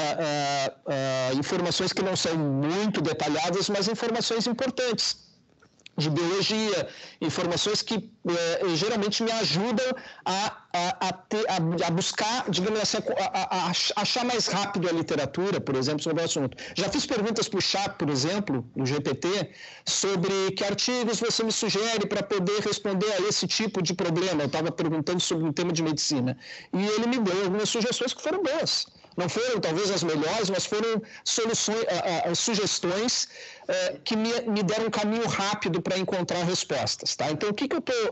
é, é, informações que não são muito detalhadas, mas informações importantes de biologia, informações que eh, geralmente me ajudam a, a, a, ter, a, a buscar, digamos assim, a, a, a achar mais rápido a literatura, por exemplo, sobre o assunto. Já fiz perguntas para o chat, por exemplo, no G P T, sobre que artigos você me sugere para poder responder a esse tipo de problema. Eu estava perguntando sobre um tema de medicina. E ele me deu algumas sugestões que foram boas. Não foram talvez as melhores, mas foram soluções, uh, uh, sugestões uh, que me, me deram um caminho rápido para encontrar respostas. Tá? Então, o que, que eu estou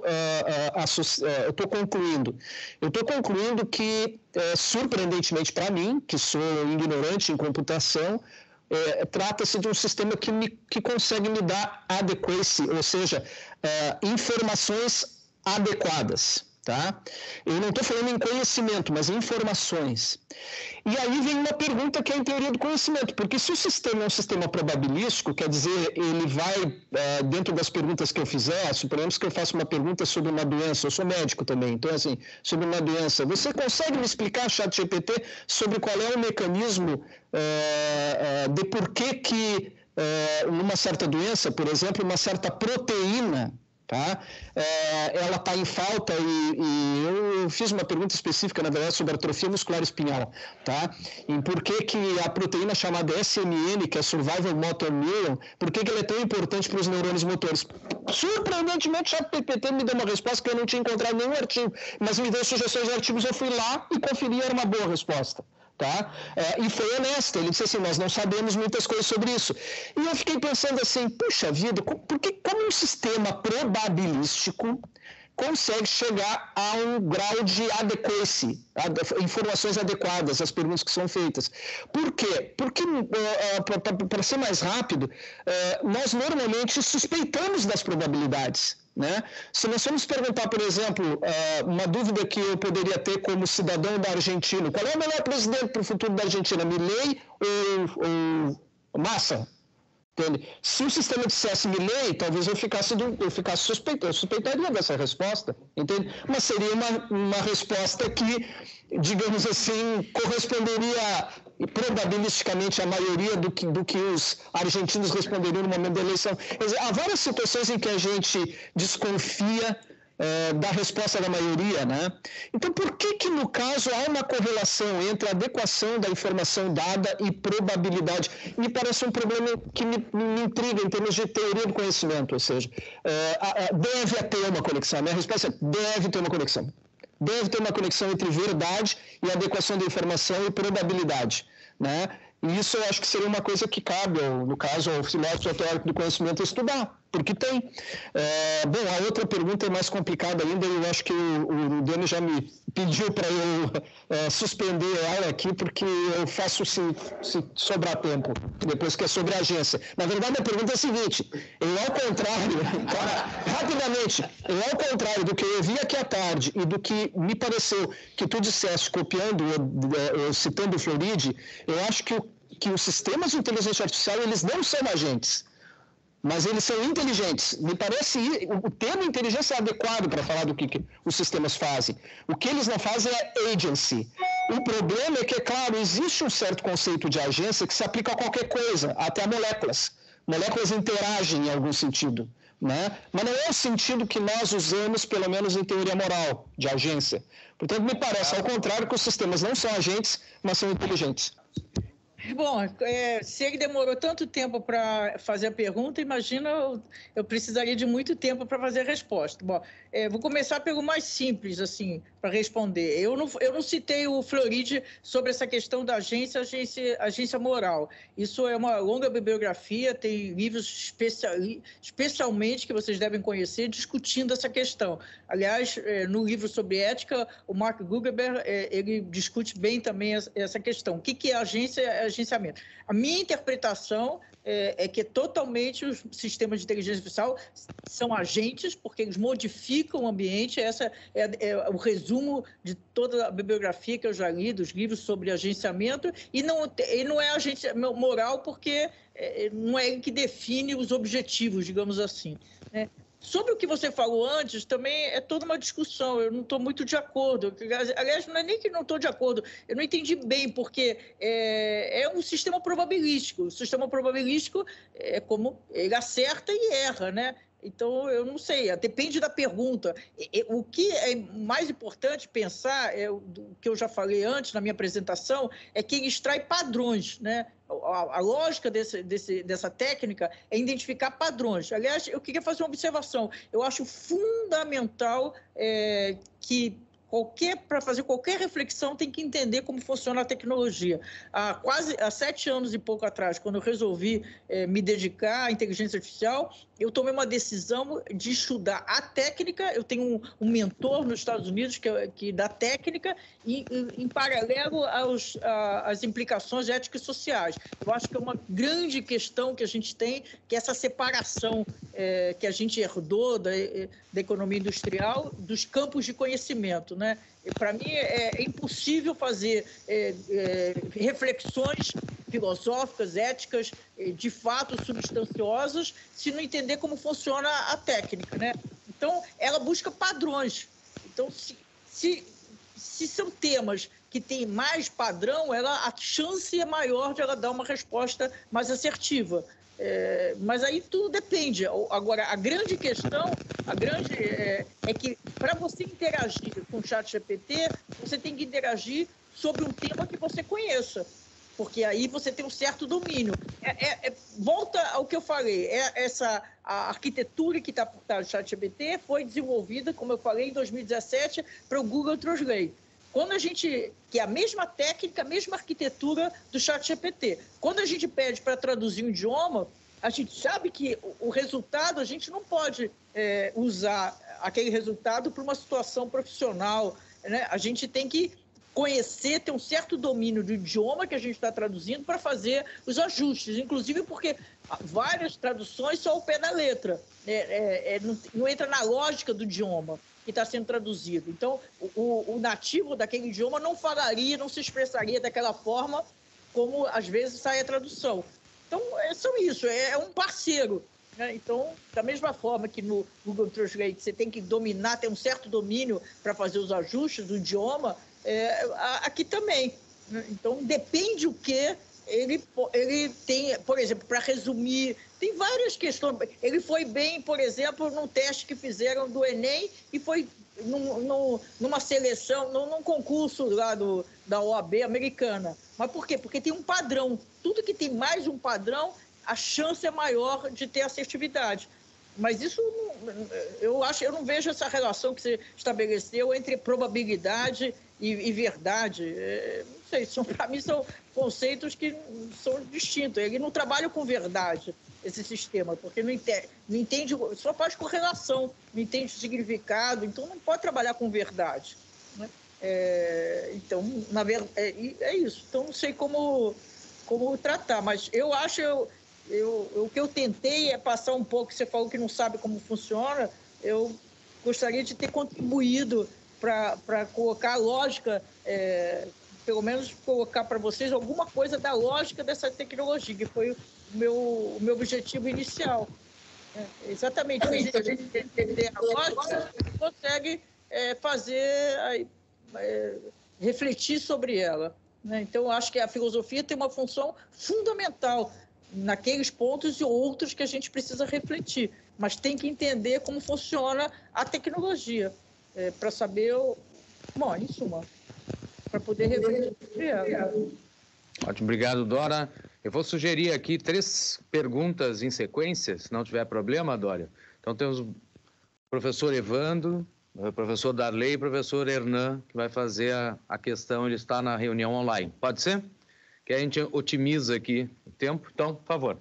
uh, uh, concluindo? Eu estou concluindo que, uh, surpreendentemente para mim, que sou ignorante em computação, uh, trata-se de um sistema que, me, que consegue me dar adequacy, ou seja, uh, informações adequadas. Tá? Eu não estou falando em conhecimento, mas em informações. E aí vem uma pergunta que é em teoria do conhecimento, porque se o sistema é um sistema probabilístico, quer dizer, ele vai, é, dentro das perguntas que eu fizer, suponhamos que eu faça uma pergunta sobre uma doença, eu sou médico também, então assim, sobre uma doença, você consegue me explicar, ChatGPT, sobre qual é o mecanismo é, é, de por que que, é, numa certa doença, por exemplo, uma certa proteína, tá? É, ela está em falta e, e eu fiz uma pergunta específica, na verdade, sobre atrofia muscular espinhal, tá? Em por que que a proteína chamada S M N, que é Survival Motor Neuron, por que que ela é tão importante para os neurônios motores? Surpreendentemente, o ChatGPT me deu uma resposta que eu não tinha encontrado em nenhum artigo, mas me deu sugestões de artigos, eu fui lá e conferi, era uma boa resposta. Tá? É, e foi honesto, ele disse assim, nós não sabemos muitas coisas sobre isso. E eu fiquei pensando assim, puxa vida, por que, como um sistema probabilístico consegue chegar a um grau de adequacy, informações adequadas às perguntas que são feitas? Por quê? Porque, uh, para ser mais rápido, uh, nós normalmente suspeitamos das probabilidades. Né? Se nós formos perguntar, por exemplo, uma dúvida que eu poderia ter como cidadão da Argentina, qual é o melhor presidente para o futuro da Argentina, Milei ou, ou Massa? Entende? Se o sistema dissesse Milei, talvez eu ficasse, eu ficasse suspeitando, eu suspeitaria dessa resposta, entende? Mas seria uma, uma resposta que, digamos assim, corresponderia probabilisticamente a maioria do que, do que os argentinos responderiam no momento da eleição. Quer dizer, há várias situações em que a gente desconfia é, da resposta da maioria, né? Então, por que que, no caso, há uma correlação entre a adequação da informação dada e probabilidade? Me parece um problema que me, me intriga em termos de teoria do conhecimento, ou seja, é, deve ter uma conexão. A minha resposta é deve ter uma conexão. Deve ter uma conexão entre verdade e adequação da informação e probabilidade, né? E isso eu acho que seria uma coisa que cabe, no caso, ao filósofo teórico do conhecimento estudar, porque tem. É, bom, a outra pergunta é mais complicada ainda, e eu acho que o, o Denis já me pediu para eu é, suspender ela aqui, porque eu faço se, se sobrar tempo, depois que é sobre a agência. Na verdade, a pergunta é a seguinte, eu ao contrário, tá, rapidamente, eu ao contrário do que eu ouvi aqui à tarde e do que me pareceu que tu disseste, copiando ou citando o Floridi, eu acho que o que os sistemas de inteligência artificial, eles não são agentes, mas eles são inteligentes. Me parece, o termo inteligência é adequado para falar do que, que os sistemas fazem. O que eles não fazem é agency. O problema é que, é claro, existe um certo conceito de agência que se aplica a qualquer coisa, até a moléculas. Moléculas interagem em algum sentido, né? Mas não é o sentido que nós usamos, pelo menos em teoria moral, de agência. Portanto, me parece, ao contrário, que os sistemas não são agentes, mas são inteligentes. Bom, é, se ele demorou tanto tempo para fazer a pergunta, imagina eu, eu precisaria de muito tempo para fazer a resposta. Bom, é, vou começar pelo mais simples, assim, para responder. Eu não, eu não citei o Floridi sobre essa questão da agência, agência, agência moral. Isso é uma longa bibliografia, tem livros especial, especialmente que vocês devem conhecer discutindo essa questão. Aliás, é, no livro sobre ética, o Mark Zuckerberg, é, ele discute bem também essa questão. O que, que é agência? É agenciamento. A minha interpretação é, é que totalmente os sistemas de inteligência artificial são agentes, porque eles modificam o ambiente. Essa é, é o resumo de toda a bibliografia que eu já li, dos livros sobre agenciamento, e não, e não é agência moral, porque é, não é ele que define os objetivos, digamos assim, né? Sobre o que você falou antes, também é toda uma discussão, eu não estou muito de acordo. Aliás, não é nem que não estou de acordo, eu não entendi bem, porque é, é um sistema probabilístico. O sistema probabilístico é como ele acerta e erra, né? Então, eu não sei, depende da pergunta. O que é mais importante pensar, é o que eu já falei antes na minha apresentação, é que ele extrai padrões, né? A, a lógica desse, desse, dessa técnica é identificar padrões. Aliás, eu queria fazer uma observação. Eu acho fundamental é, que qualquer para fazer qualquer reflexão tem que entender como funciona a tecnologia. Há quase há sete anos e pouco atrás, quando eu resolvi é, me dedicar à inteligência artificial, eu tomei uma decisão de estudar a técnica. Eu tenho um, um mentor nos Estados Unidos que, que dá técnica e, em, em paralelo aos, a, às implicações éticas e sociais. Eu acho que é uma grande questão que a gente tem, que é essa separação é, que a gente herdou da, da economia industrial dos campos de conhecimento, né? Para mim, é, é impossível fazer é, é, reflexões filosóficas, éticas, de fato substanciosas, se não entender como funciona a técnica, né? Então, ela busca padrões. Então, se, se, se são temas que têm mais padrão, ela, a chance é maior de ela dar uma resposta mais assertiva. É, mas aí tudo depende. Agora, a grande questão a grande, é, é que, para você interagir com o ChatGPT, você tem que interagir sobre um tema que você conheça, porque aí você tem um certo domínio. É, é, é, volta ao que eu falei, é essa, a arquitetura que está por trás do ChatGPT foi desenvolvida, como eu falei, em dois mil e dezessete, para o Google Translate. Quando a gente, que é a mesma técnica, a mesma arquitetura do ChatGPT. Quando a gente pede para traduzir um idioma, a gente sabe que o resultado, a gente não pode é, usar aquele resultado para uma situação profissional, né? A gente tem que conhecer, ter um certo domínio do idioma que a gente está traduzindo para fazer os ajustes, inclusive porque várias traduções são ao pé da letra, é, é, é, não, não entra na lógica do idioma que está sendo traduzido. Então, o, o nativo daquele idioma não falaria, não se expressaria daquela forma como, às vezes, sai a tradução. Então, é só isso, é, é um parceiro, né? Então, da mesma forma que no Google Translate você tem que dominar, ter um certo domínio para fazer os ajustes do idioma, é, aqui também. Né? Então, depende o que ele, ele tem, por exemplo, para resumir, tem várias questões. Ele foi bem, por exemplo, num teste que fizeram do Enem e foi num, num, numa seleção, num, num concurso lá do, da O A B americana. Mas por quê? Porque tem um padrão. Tudo que tem mais um padrão, a chance é maior de ter assertividade. Mas isso, eu acho, eu não vejo essa relação que você estabeleceu entre probabilidade e, e verdade. É, não sei, são, para mim são conceitos que são distintos. Ele não trabalha com verdade, esse sistema, porque não entende, não entende, só faz correlação, não entende o significado, então não pode trabalhar com verdade. Né? É, então, na verdade, é, é isso. Então, não sei como, como tratar, mas eu acho... Eu, Eu, o que eu tentei é passar um pouco, você falou que não sabe como funciona, eu gostaria de ter contribuído para colocar a lógica, é, pelo menos colocar para vocês alguma coisa da lógica dessa tecnologia, que foi o meu, o meu objetivo inicial. É, exatamente, a gente entender a lógica, a gente consegue é, fazer, é, refletir sobre ela. Né? Então, eu acho que a filosofia tem uma função fundamental naqueles pontos e outros que a gente precisa refletir, mas tem que entender como funciona a tecnologia, é, para saber, o... bom, em suma, para poder refletir sobre ela. Ótimo, obrigado, Dora. Eu vou sugerir aqui três perguntas em sequência, se não tiver problema, Dora. Então, temos o professor Evandro, o professor Darley e o professor Hernan, que vai fazer a, a questão, ele está na reunião online. Pode ser? Que a gente otimiza aqui o tempo. Então, por favor.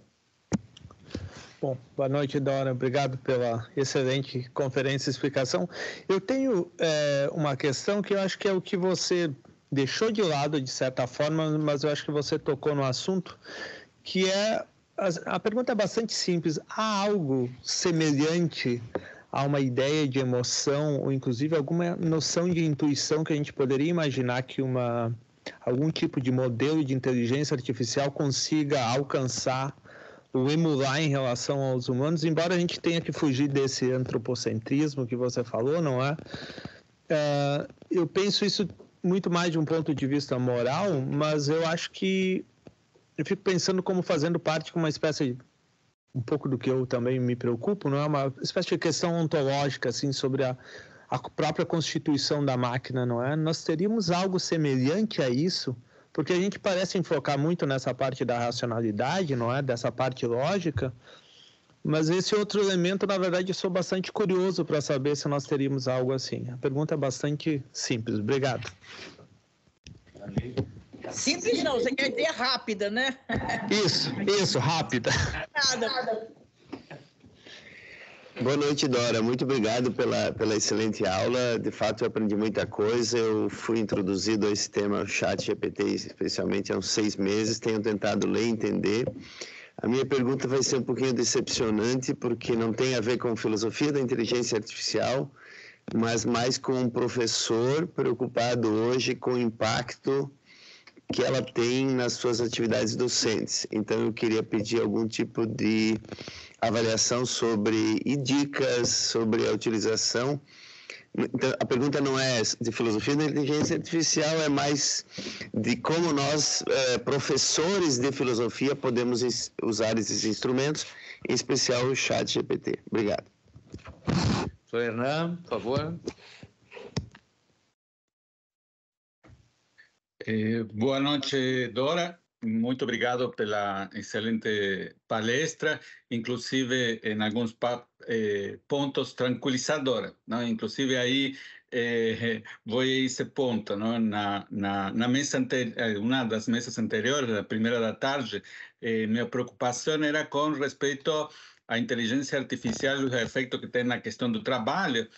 Bom, boa noite, Dora. Obrigado pela excelente conferência e explicação. Eu tenho é, uma questão que eu acho que é o que você deixou de lado, de certa forma, mas eu acho que você tocou no assunto, que é... A, a pergunta é bastante simples. Há algo semelhante a uma ideia de emoção, ou inclusive alguma noção de intuição que a gente poderia imaginar que uma... algum tipo de modelo de inteligência artificial consiga alcançar ou emular em relação aos humanos, embora a gente tenha que fugir desse antropocentrismo que você falou, não é? Uh, eu penso isso muito mais de um ponto de vista moral, mas eu acho que eu fico pensando como fazendo parte de uma espécie de, um pouco do que eu também me preocupo, não é? Uma espécie de questão ontológica, assim, sobre a a própria constituição da máquina, não é? Nós teríamos algo semelhante a isso, porque a gente parece enfocar muito nessa parte da racionalidade, não é? Dessa parte lógica, mas esse outro elemento, na verdade, eu sou bastante curioso para saber se nós teríamos algo assim. A pergunta é bastante simples. Obrigado. Simples não, você quer dizer rápida, né? Isso, isso, rápida. Nada. Boa noite, Dora. Muito obrigado pela, pela excelente aula. De fato, eu aprendi muita coisa. Eu fui introduzido a esse tema ChatGPT, especialmente há uns seis meses. Tenho tentado ler e entender. A minha pergunta vai ser um pouquinho decepcionante, porque não tem a ver com filosofia da inteligência artificial, mas mais com um professor preocupado hoje com o impacto que ela tem nas suas atividades docentes. Então, eu queria pedir algum tipo de avaliação sobre e dicas sobre a utilização. Então, a pergunta não é de filosofia da inteligência artificial, é mais de como nós, eh, professores de filosofia, podemos usar esses instrumentos, em especial o ChatGPT. Obrigado. Professor Hernan, por favor. Eh, boa noite, Dora. muito obrigado pela excelente palestra, inclusive em alguns eh, pontos tranquilizadora, não? Inclusive aí eh, vou a esse ponto, não? Na, na, na mesa anterior, uma das mesas anteriores, a primeira da tarde, eh, minha preocupação era com respeito à inteligência artificial e o efeito que tem na questão do trabalho.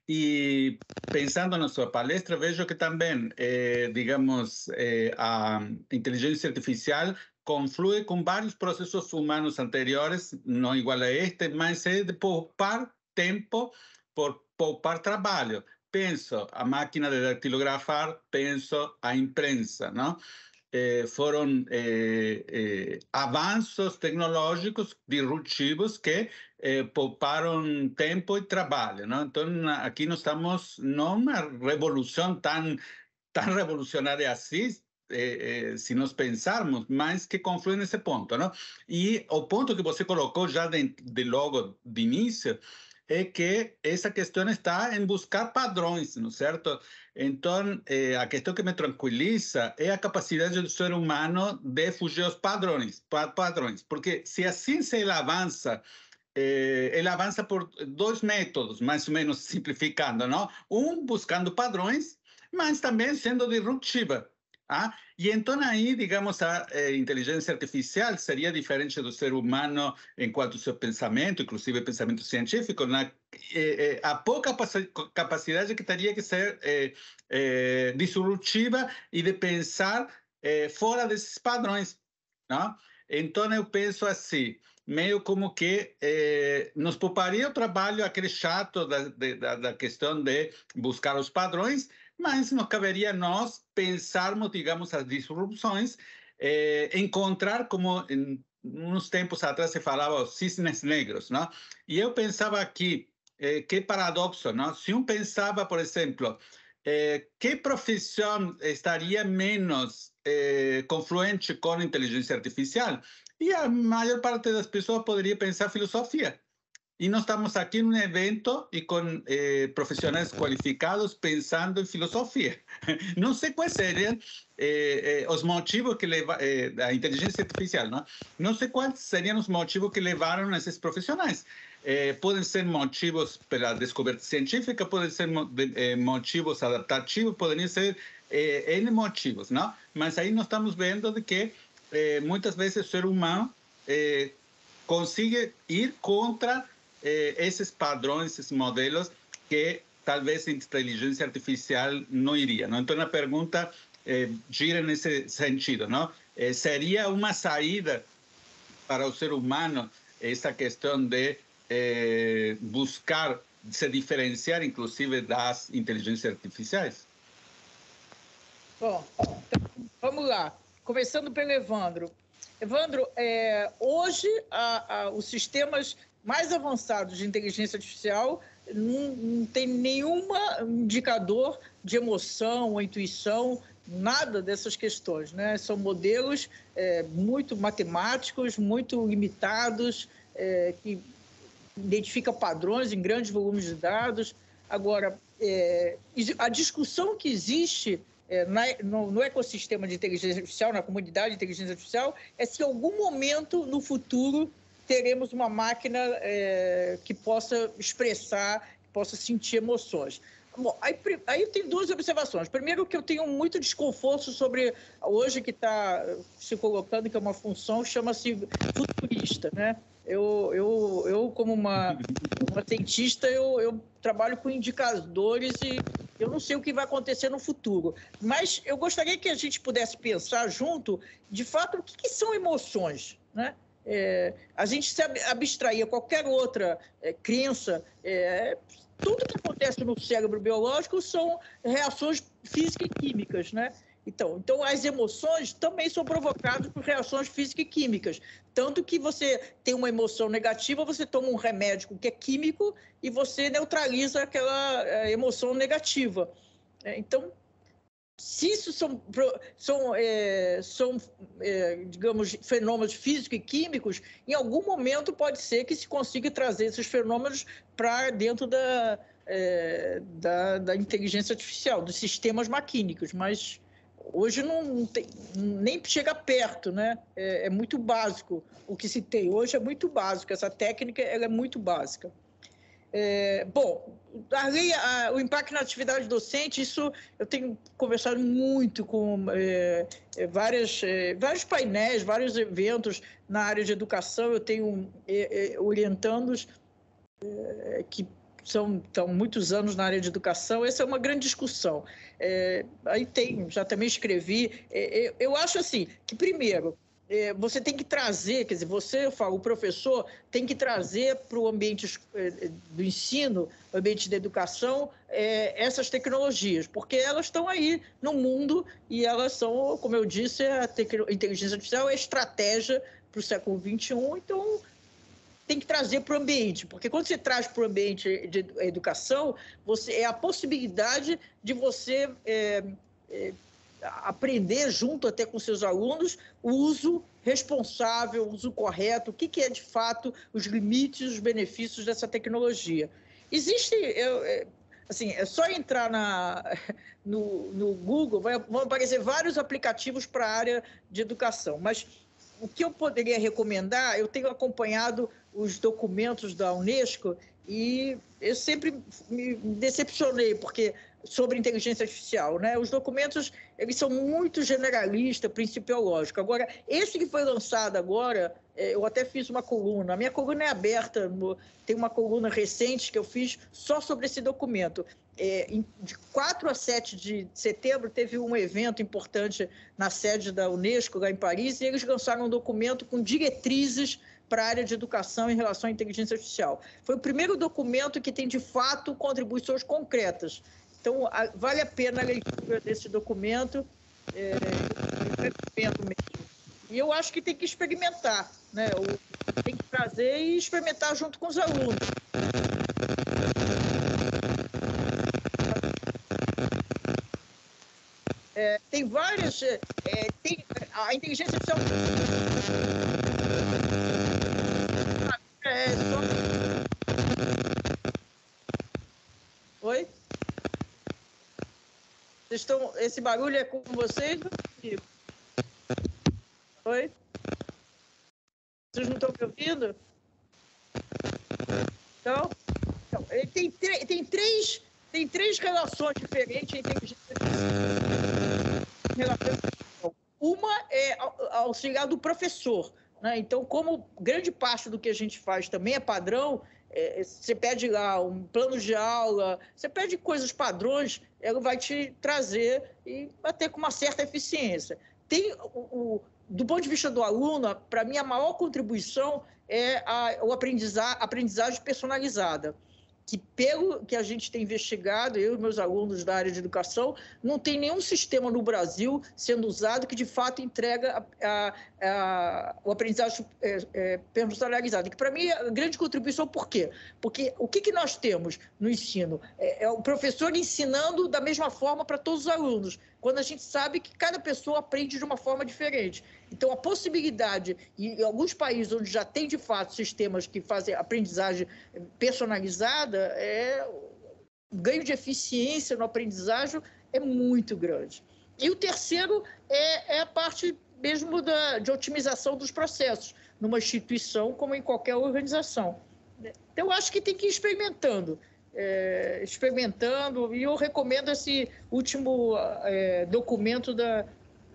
E pensando na sua palestra, vejo que também, eh, digamos, eh, a inteligência artificial conflui com vários processos humanos anteriores, não igual a este, mas é de poupar tempo por poupar trabalho. Penso a máquina de datilografar, penso a imprensa, não? Eh, foram eh, eh, avanços tecnológicos disruptivos que eh, pouparam tempo e trabalho, não? Então, aqui nós estamos numa revolução tão, tão revolucionária assim, eh, eh, se nós pensarmos, mas que conflui nesse ponto, não? E o ponto que você colocou já de, de logo de início é que essa questão está em buscar padrões, não é certo? Então, eh, a questão que me tranquiliza é a capacidade do ser humano de fugir aos padrões, padrões, porque se assim se ele avança, eh, ele avança por dois métodos, mais ou menos simplificando, não? Um, buscando padrões, mas também sendo disruptiva. Ah? E então aí, digamos, a eh, inteligência artificial seria diferente do ser humano em quanto ao seu pensamento, inclusive pensamento científico, na, eh, eh, a pouca capacidade que teria que ser eh, eh, disruptiva e de pensar eh, fora desses padrões. Não? Então eu penso assim, meio como que eh, nos pouparia o trabalho, aquele chato da, de, da, da questão de buscar os padrões, mas não caberia a nós pensarmos, digamos, as disrupções, eh, encontrar, como em, uns tempos atrás se falava, os cisnes negros, não? E eu pensava aqui, eh, que paradoxo, não? Se um pensava, por exemplo, eh, que profissão estaria menos eh, confluente com inteligência artificial? E a maior parte das pessoas poderia pensar filosofia. E nós estamos aqui num evento e com eh, profissionais qualificados pensando em filosofia. Não sei quais seriam eh, eh, os motivos que levaram eh, a inteligência artificial, não? Não sei quais seriam os motivos que levaram esses profissionais. Eh, podem ser motivos pela descoberta científica, podem ser eh, motivos adaptativos, poderiam ser eh, N motivos, não? Mas aí nós estamos vendo de que eh, muitas vezes o ser humano eh, consegue ir contra Eh, esses padrões, esses modelos que talvez a inteligência artificial não iria. Não? Então, a pergunta eh, gira nesse sentido. Não? Eh, seria uma saída para o ser humano essa questão de eh, buscar se diferenciar, inclusive, das inteligências artificiais? Bom, então, vamos lá. Começando pelo Evandro. Evandro, é, hoje a, a, os sistemas mais avançados de inteligência artificial não, não tem nenhum indicador de emoção ou intuição, nada dessas questões, né? São modelos é, muito matemáticos, muito limitados, é, que identificam padrões em grandes volumes de dados. Agora, é, a discussão que existe é, na, no, no ecossistema de inteligência artificial, na comunidade de inteligência artificial, é se em algum momento no futuro teremos uma máquina é, que possa expressar, que possa sentir emoções. Bom, aí, aí eu tenho duas observações. Primeiro, que eu tenho muito desconforto sobre, hoje que está se colocando, que é uma função, chama-se futurista, né? Eu, eu, eu como uma, uma cientista, eu, eu trabalho com indicadores e eu não sei o que vai acontecer no futuro. Mas eu gostaria que a gente pudesse pensar junto, de fato, o que, que são emoções, né? É, a gente se abstrair qualquer outra é, crença, é, tudo que acontece no cérebro biológico são reações físicas e químicas, né? Então, então, as emoções também são provocadas por reações físicas e químicas. Tanto que você tem uma emoção negativa, você toma um remédio que é químico e você neutraliza aquela emoção negativa. Então, se isso são, são, é, são é, digamos, fenômenos físicos e químicos, em algum momento pode ser que se consiga trazer esses fenômenos para dentro da, é, da, da inteligência artificial, dos sistemas maquínicos, mas hoje não, não tem, nem chega perto, né? É, é muito básico o que se tem. Hoje é muito básico, essa técnica ela é muito básica. É, bom, a lei, a, o impacto na atividade docente, isso eu tenho conversado muito com é, é, várias, é, vários painéis, vários eventos na área de educação, eu tenho é, é, orientandos é, que são estão muitos anos na área de educação, essa é uma grande discussão. É, aí tem, já também escrevi, é, eu acho assim, que primeiro, É, você tem que trazer, quer dizer, você, eu falo, o professor tem que trazer para o ambiente do ensino, o ambiente da educação, é, essas tecnologias, porque elas estão aí no mundo e elas são, como eu disse, a inteligência artificial é estratégia para o século vinte e um, então tem que trazer para o ambiente, porque quando você traz para o ambiente de educação, você, é a possibilidade de você é, é, aprender junto até com seus alunos o uso responsável, o uso correto, o que, que é de fato os limites, os benefícios dessa tecnologia. Existe, eu, assim, é só entrar na, no, no Google, vai, vão aparecer vários aplicativos para a área de educação, mas o que eu poderia recomendar, eu tenho acompanhado os documentos da Unesco e eu sempre me decepcionei, porque sobre inteligência artificial, né? Os documentos, eles são muito generalistas, principiológicos. Agora, esse que foi lançado agora, eu até fiz uma coluna, a minha coluna é aberta, tem uma coluna recente que eu fiz só sobre esse documento. É, de quatro a sete de setembro, teve um evento importante na sede da Unesco, lá em Paris, e eles lançaram um documento com diretrizes para a área de educação em relação à inteligência artificial. Foi o primeiro documento que tem, de fato, contribuições concretas. Então, vale a pena a leitura desse documento, é, eu recomendo mesmo. E eu acho que tem que experimentar, né? Tem que trazer e experimentar junto com os alunos. É, tem várias... É, tem, a inteligência artificial... É, só... Oi? Vocês estão, esse barulho é com vocês ou comigo? Oi? Vocês não estão me ouvindo? Então, então ele tem, tem, três, tem três relações diferentes em inteligência artificial. Uma é auxiliar do professor, né? Então, como grande parte do que a gente faz também é padrão, é, você pede lá um plano de aula, você pede coisas padrões, ela vai te trazer e até com uma certa eficiência. Tem o, o, do ponto de vista do aluno, para mim a maior contribuição é a, o aprendizagem, aprendizagem personalizada, que pelo que a gente tem investigado, eu e meus alunos da área de educação, não tem nenhum sistema no Brasil sendo usado que de fato entrega a, a, a, o aprendizagem é, é, personalizado. Que para mim é a grande contribuição, por quê? Porque o que, que nós temos no ensino? É, é o professor ensinando da mesma forma para todos os alunos, quando a gente sabe que cada pessoa aprende de uma forma diferente. Então, a possibilidade, e em alguns países onde já tem, de fato, sistemas que fazem aprendizagem personalizada, é, o ganho de eficiência no aprendizagem é muito grande. E o terceiro é, é a parte mesmo da, de otimização dos processos, numa instituição como em qualquer organização. Então, eu acho que tem que ir experimentando. É, experimentando, e eu recomendo esse último é, documento da,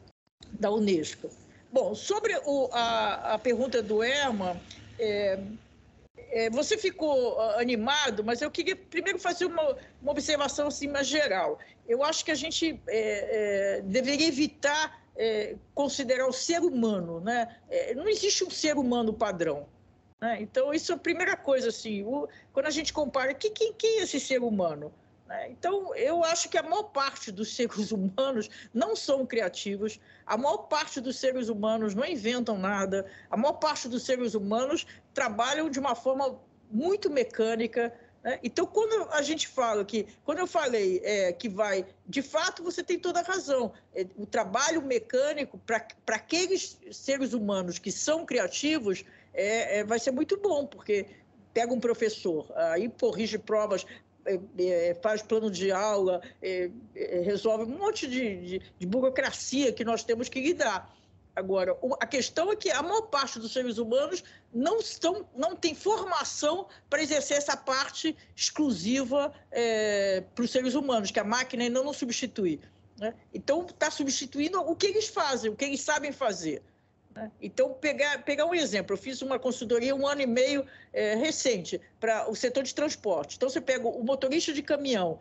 da Unesco. Bom, sobre o, a, a pergunta do Herman, é, é, você ficou animado, mas eu queria primeiro fazer uma, uma observação assim, mais geral. Eu acho que a gente é, é, deveria evitar é, considerar o ser humano, né? É, não existe um ser humano padrão. Então, isso é a primeira coisa, assim, o, quando a gente compara, quem, quem, quem é esse ser humano? Então, eu acho que a maior parte dos seres humanos não são criativos, a maior parte dos seres humanos não inventam nada, a maior parte dos seres humanos trabalham de uma forma muito mecânica, né? Então, quando a gente fala que, quando eu falei é, que vai, de fato, você tem toda a razão, é, o trabalho mecânico para aqueles seres humanos que são criativos, É, é, vai ser muito bom, porque pega um professor, aí corrige provas é, é, faz plano de aula, é, é, resolve um monte de, de, de burocracia que nós temos que lidar. Agora, a questão é que a maior parte dos seres humanos não, estão, não tem formação para exercer essa parte exclusiva é, para os seres humanos, que a máquina ainda não substitui, né? Então, está substituindo o que eles fazem, o que eles sabem fazer, né? Então, pegar, pegar um exemplo, eu fiz uma consultoria um ano e meio é, recente para o setor de transporte. Então, você pega o motorista de caminhão,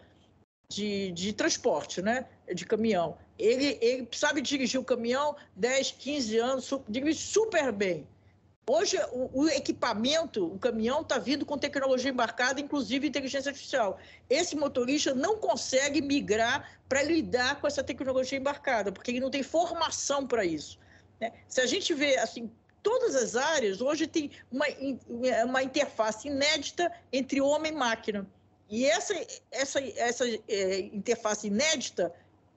De, de transporte, né? De caminhão. Ele, ele sabe dirigir o caminhão dez, quinze anos, su, dirige super bem. Hoje, o, o equipamento, o caminhão está vindo com tecnologia embarcada, inclusive inteligência artificial. Esse motorista não consegue migrar para lidar com essa tecnologia embarcada, porque ele não tem formação para isso, né? Se a gente vê, assim, todas as áreas, hoje tem uma, uma interface inédita entre homem e máquina. E essa, essa, essa é, interface inédita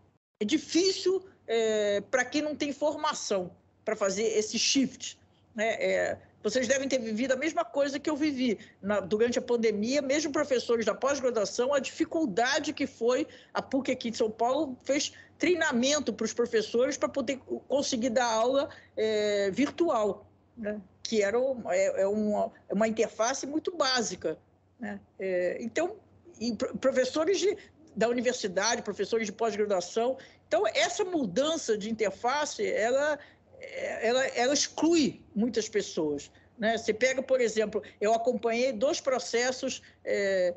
é difícil é, para quem não tem formação para fazer esse shift, né? É, vocês devem ter vivido a mesma coisa que eu vivi na, durante a pandemia, mesmo professores da pós-graduação, a dificuldade que foi, a PUC aqui de São Paulo fez treinamento para os professores para poder conseguir dar aula é, virtual, né? Que era uma, é, é uma, é uma interface muito básica, né? É, então, e professores de, da universidade, professores de pós-graduação. Então, essa mudança de interface, ela, ela, ela exclui muitas pessoas, né? Você pega, por exemplo, eu acompanhei dois processos é,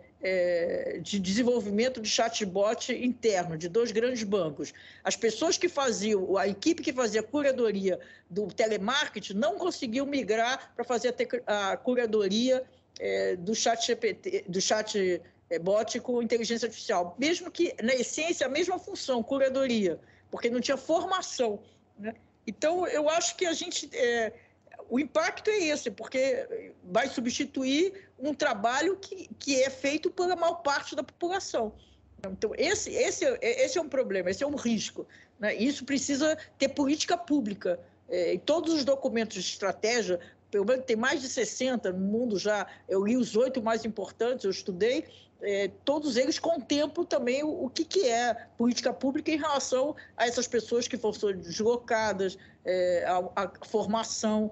é, de desenvolvimento de chatbot interno, de dois grandes bancos. As pessoas que faziam, a equipe que fazia a curadoria do telemarketing não conseguiu migrar para fazer a, a curadoria É, do chat G P T, do chat é, bot com inteligência artificial, mesmo que, na essência, a mesma função, curadoria, porque não tinha formação, né? Então, eu acho que a gente, é, o impacto é esse, porque vai substituir um trabalho que, que é feito pela maior parte da população. Então, esse, esse, esse é um problema, esse é um risco, né? Isso precisa ter política pública, é, e todos os documentos de estratégia, pelo menos tem mais de sessenta no mundo já, eu li os oito mais importantes, eu estudei, é, todos eles contemplam também o, o que, que é política pública em relação a essas pessoas que foram deslocadas, é, a, a formação.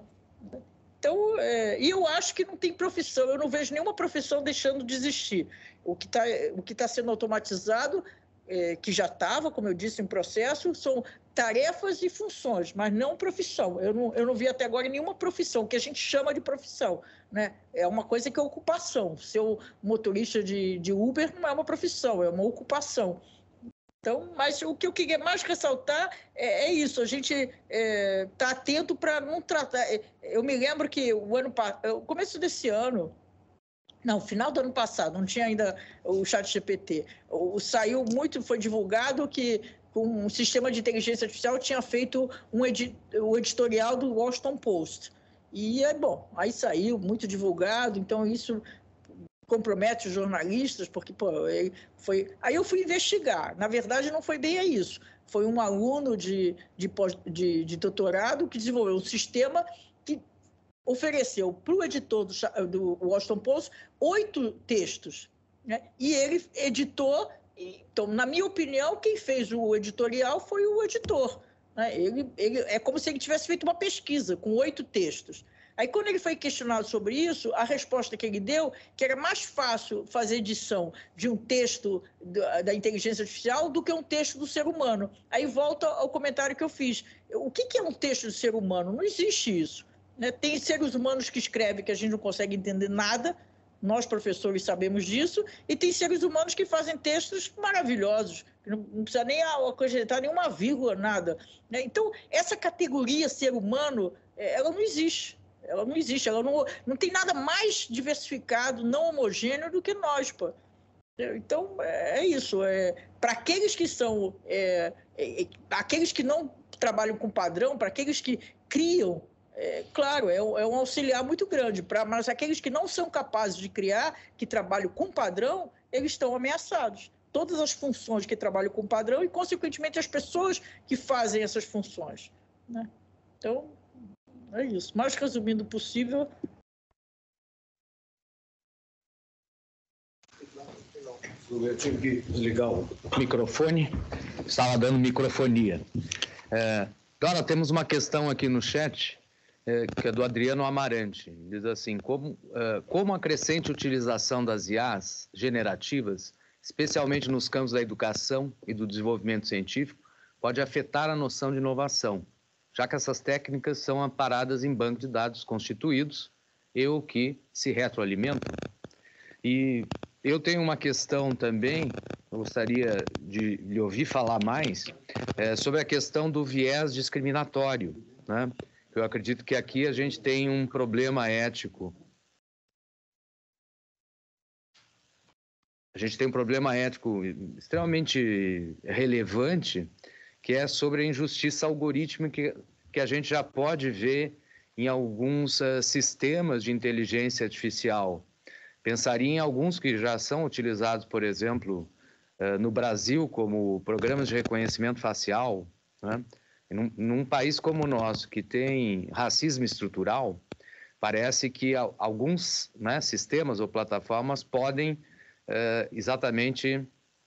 Então, é, e eu acho que não tem profissão, eu não vejo nenhuma profissão deixando de existir. O que está o que tá sendo automatizado, é, que já estava, como eu disse, em processo, são tarefas e funções, mas não profissão. Eu não, eu não vi até agora nenhuma profissão, que a gente chama de profissão, né? É uma coisa que é ocupação. Ser motorista de, de Uber não é uma profissão, é uma ocupação. Então, mas o que eu queria mais ressaltar é, é isso, a gente está é, tá atento para não tratar... Eu me lembro que o ano o começo desse ano, não, final do ano passado, não tinha ainda o chat G P T, o, saiu muito, foi divulgado que um sistema de inteligência artificial tinha feito um edi o editorial do Washington Post. E, é bom, aí saiu muito divulgado, então isso compromete os jornalistas, porque, pô, foi... Aí eu fui investigar. Na verdade, não foi bem isso. Foi um aluno de, de, de, de doutorado que desenvolveu um sistema que ofereceu para o editor do, do Washington Post oito textos, né? E ele editou. Então, na minha opinião, quem fez o editorial foi o editor, né? Ele, ele, é como se ele tivesse feito uma pesquisa com oito textos. Aí, quando ele foi questionado sobre isso, a resposta que ele deu, que era mais fácil fazer edição de um texto da, da inteligência artificial do que um texto do ser humano. Aí volta ao comentário que eu fiz. O que, que é um texto do ser humano? Não existe isso, né? Tem seres humanos que escrevem que a gente não consegue entender nada, nós, professores, sabemos disso, e tem seres humanos que fazem textos maravilhosos, que não, não precisa nem acrescentar nenhuma vírgula, nada, né? Então, essa categoria ser humano, ela não existe. Ela não existe, ela não, não tem nada mais diversificado, não homogêneo do que nós, pô. Então, é isso. É, para aqueles que são... É, é, aqueles que não trabalham com padrão, para aqueles que criam, É, claro, é um, é um auxiliar muito grande, pra, mas aqueles que não são capazes de criar, que trabalham com padrão, eles estão ameaçados. Todas as funções que trabalham com padrão e, consequentemente, as pessoas que fazem essas funções, né? Então, é isso. Mais resumindo possível... Eu tive que desligar o microfone, estava dando microfonia. É, Dora, temos uma questão aqui no chat, é, que é do Adriano Amarante. Diz assim, como, é, como a crescente utilização das I As generativas, especialmente nos campos da educação e do desenvolvimento científico, pode afetar a noção de inovação, já que essas técnicas são amparadas em bancos de dados constituídos e o que se retroalimentam. E eu tenho uma questão também, eu gostaria de lhe ouvir falar mais, é, sobre a questão do viés discriminatório, né? Eu acredito que aqui a gente tem um problema ético. A gente tem um problema ético extremamente relevante, que é sobre a injustiça algorítmica que a gente já pode ver em alguns uh, sistemas de inteligência artificial. Pensaria em alguns que já são utilizados, por exemplo, uh, no Brasil, como programas de reconhecimento facial, né? Num, num país como o nosso, que tem racismo estrutural, parece que alguns, né, sistemas ou plataformas podem uh, exatamente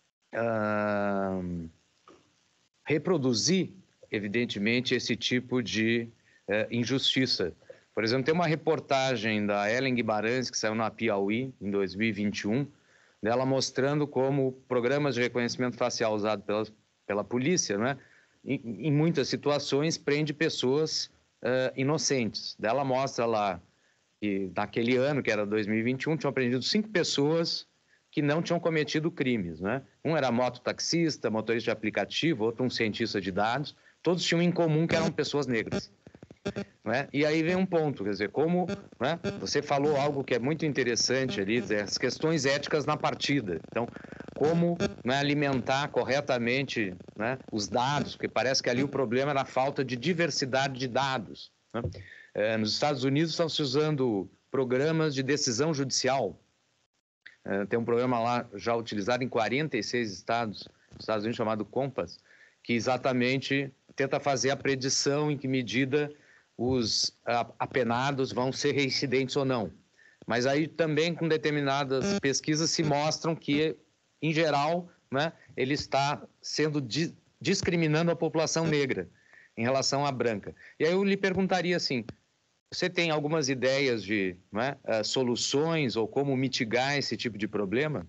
uh, reproduzir, evidentemente, esse tipo de uh, injustiça. Por exemplo, tem uma reportagem da Ellen Guimarães, que saiu na Piauí, em dois mil e vinte e um, dela mostrando como programas de reconhecimento facial usados pela, pela polícia, né, em, em muitas situações, prende pessoas uh, inocentes. Dela mostra lá que, naquele ano, que era dois mil e vinte e um, tinham prendido cinco pessoas que não tinham cometido crimes, né? Um era mototaxista, motorista de aplicativo, outro um cientista de dados. Todos tinham em comum que eram pessoas negras. Né? E aí vem um ponto, quer dizer, como, né, você falou algo que é muito interessante ali, as questões éticas na partida. Então, como, né, alimentar corretamente, né, os dados, porque parece que ali o problema era a falta de diversidade de dados. Né? É, nos Estados Unidos estão se usando programas de decisão judicial. É, tem um programa lá já utilizado em quarenta e seis estados, nos Estados Unidos, chamado Compass, que exatamente tenta fazer a predição em que medida os apenados vão ser reincidentes ou não. Mas aí também com determinadas pesquisas se mostram que, em geral, né, ele está sendo di discriminando a população negra em relação à branca. E aí eu lhe perguntaria assim, você tem algumas ideias de, né, uh, soluções ou como mitigar esse tipo de problema?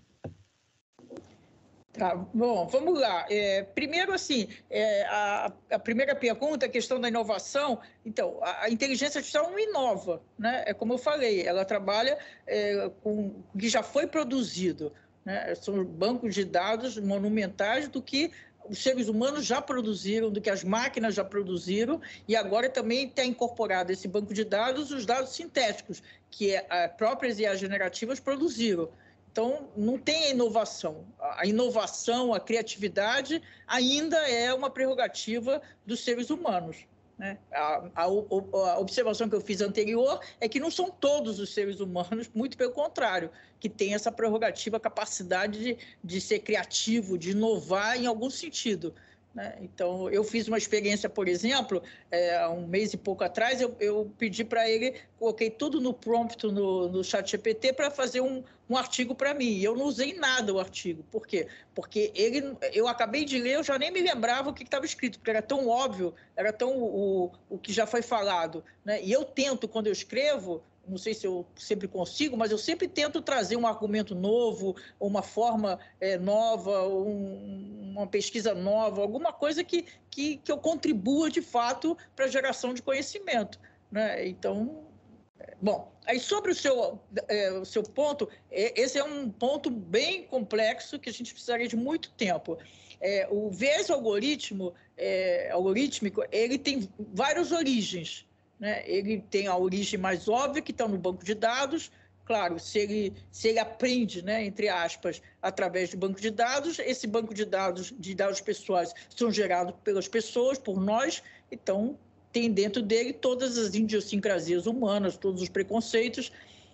Tá, bom, vamos lá. É, primeiro, assim, é, a, a primeira pergunta, a questão da inovação. Então, a, a inteligência artificial não inova, né? É como eu falei, ela trabalha é, com o que já foi produzido, né? São bancos de dados monumentais do que os seres humanos já produziram, do que as máquinas já produziram, e agora também está incorporado esse banco de dados os dados sintéticos, que a próprias I As generativas produziram. Então, não tem inovação. A inovação, a criatividade ainda é uma prerrogativa dos seres humanos, né? A, a, a observação que eu fiz anterior é que não são todos os seres humanos, muito pelo contrário, que têm essa prerrogativa, a capacidade de, de ser criativo, de inovar em algum sentido. Então, eu fiz uma experiência, por exemplo, é, um mês e pouco atrás, eu, eu pedi para ele, coloquei tudo no prompt no, no chat G P T para fazer um, um artigo para mim. E eu não usei nada o artigo. Por quê? Porque ele, eu acabei de ler, eu já nem me lembrava o que estava escrito, porque era tão óbvio, era tão o, o que já foi falado, né? E eu tento, quando eu escrevo, não sei se eu sempre consigo, mas eu sempre tento trazer um argumento novo, uma forma é, nova, um, uma pesquisa nova, alguma coisa que, que, que eu contribua, de fato, para a geração de conhecimento, né? Então, bom, aí sobre o seu, é, o seu ponto, é, esse é um ponto bem complexo que a gente precisaria de muito tempo. É, o viés algoritmo, é, algorítmico, ele tem várias origens, né? Ele tem a origem mais óbvia, que está no banco de dados. Claro, se ele, se ele aprende, né, entre aspas, através do banco de dados, esse banco de dados, de dados pessoais, são gerados pelas pessoas, por nós, então tem dentro dele todas as idiosincrasias humanas, todos os preconceitos.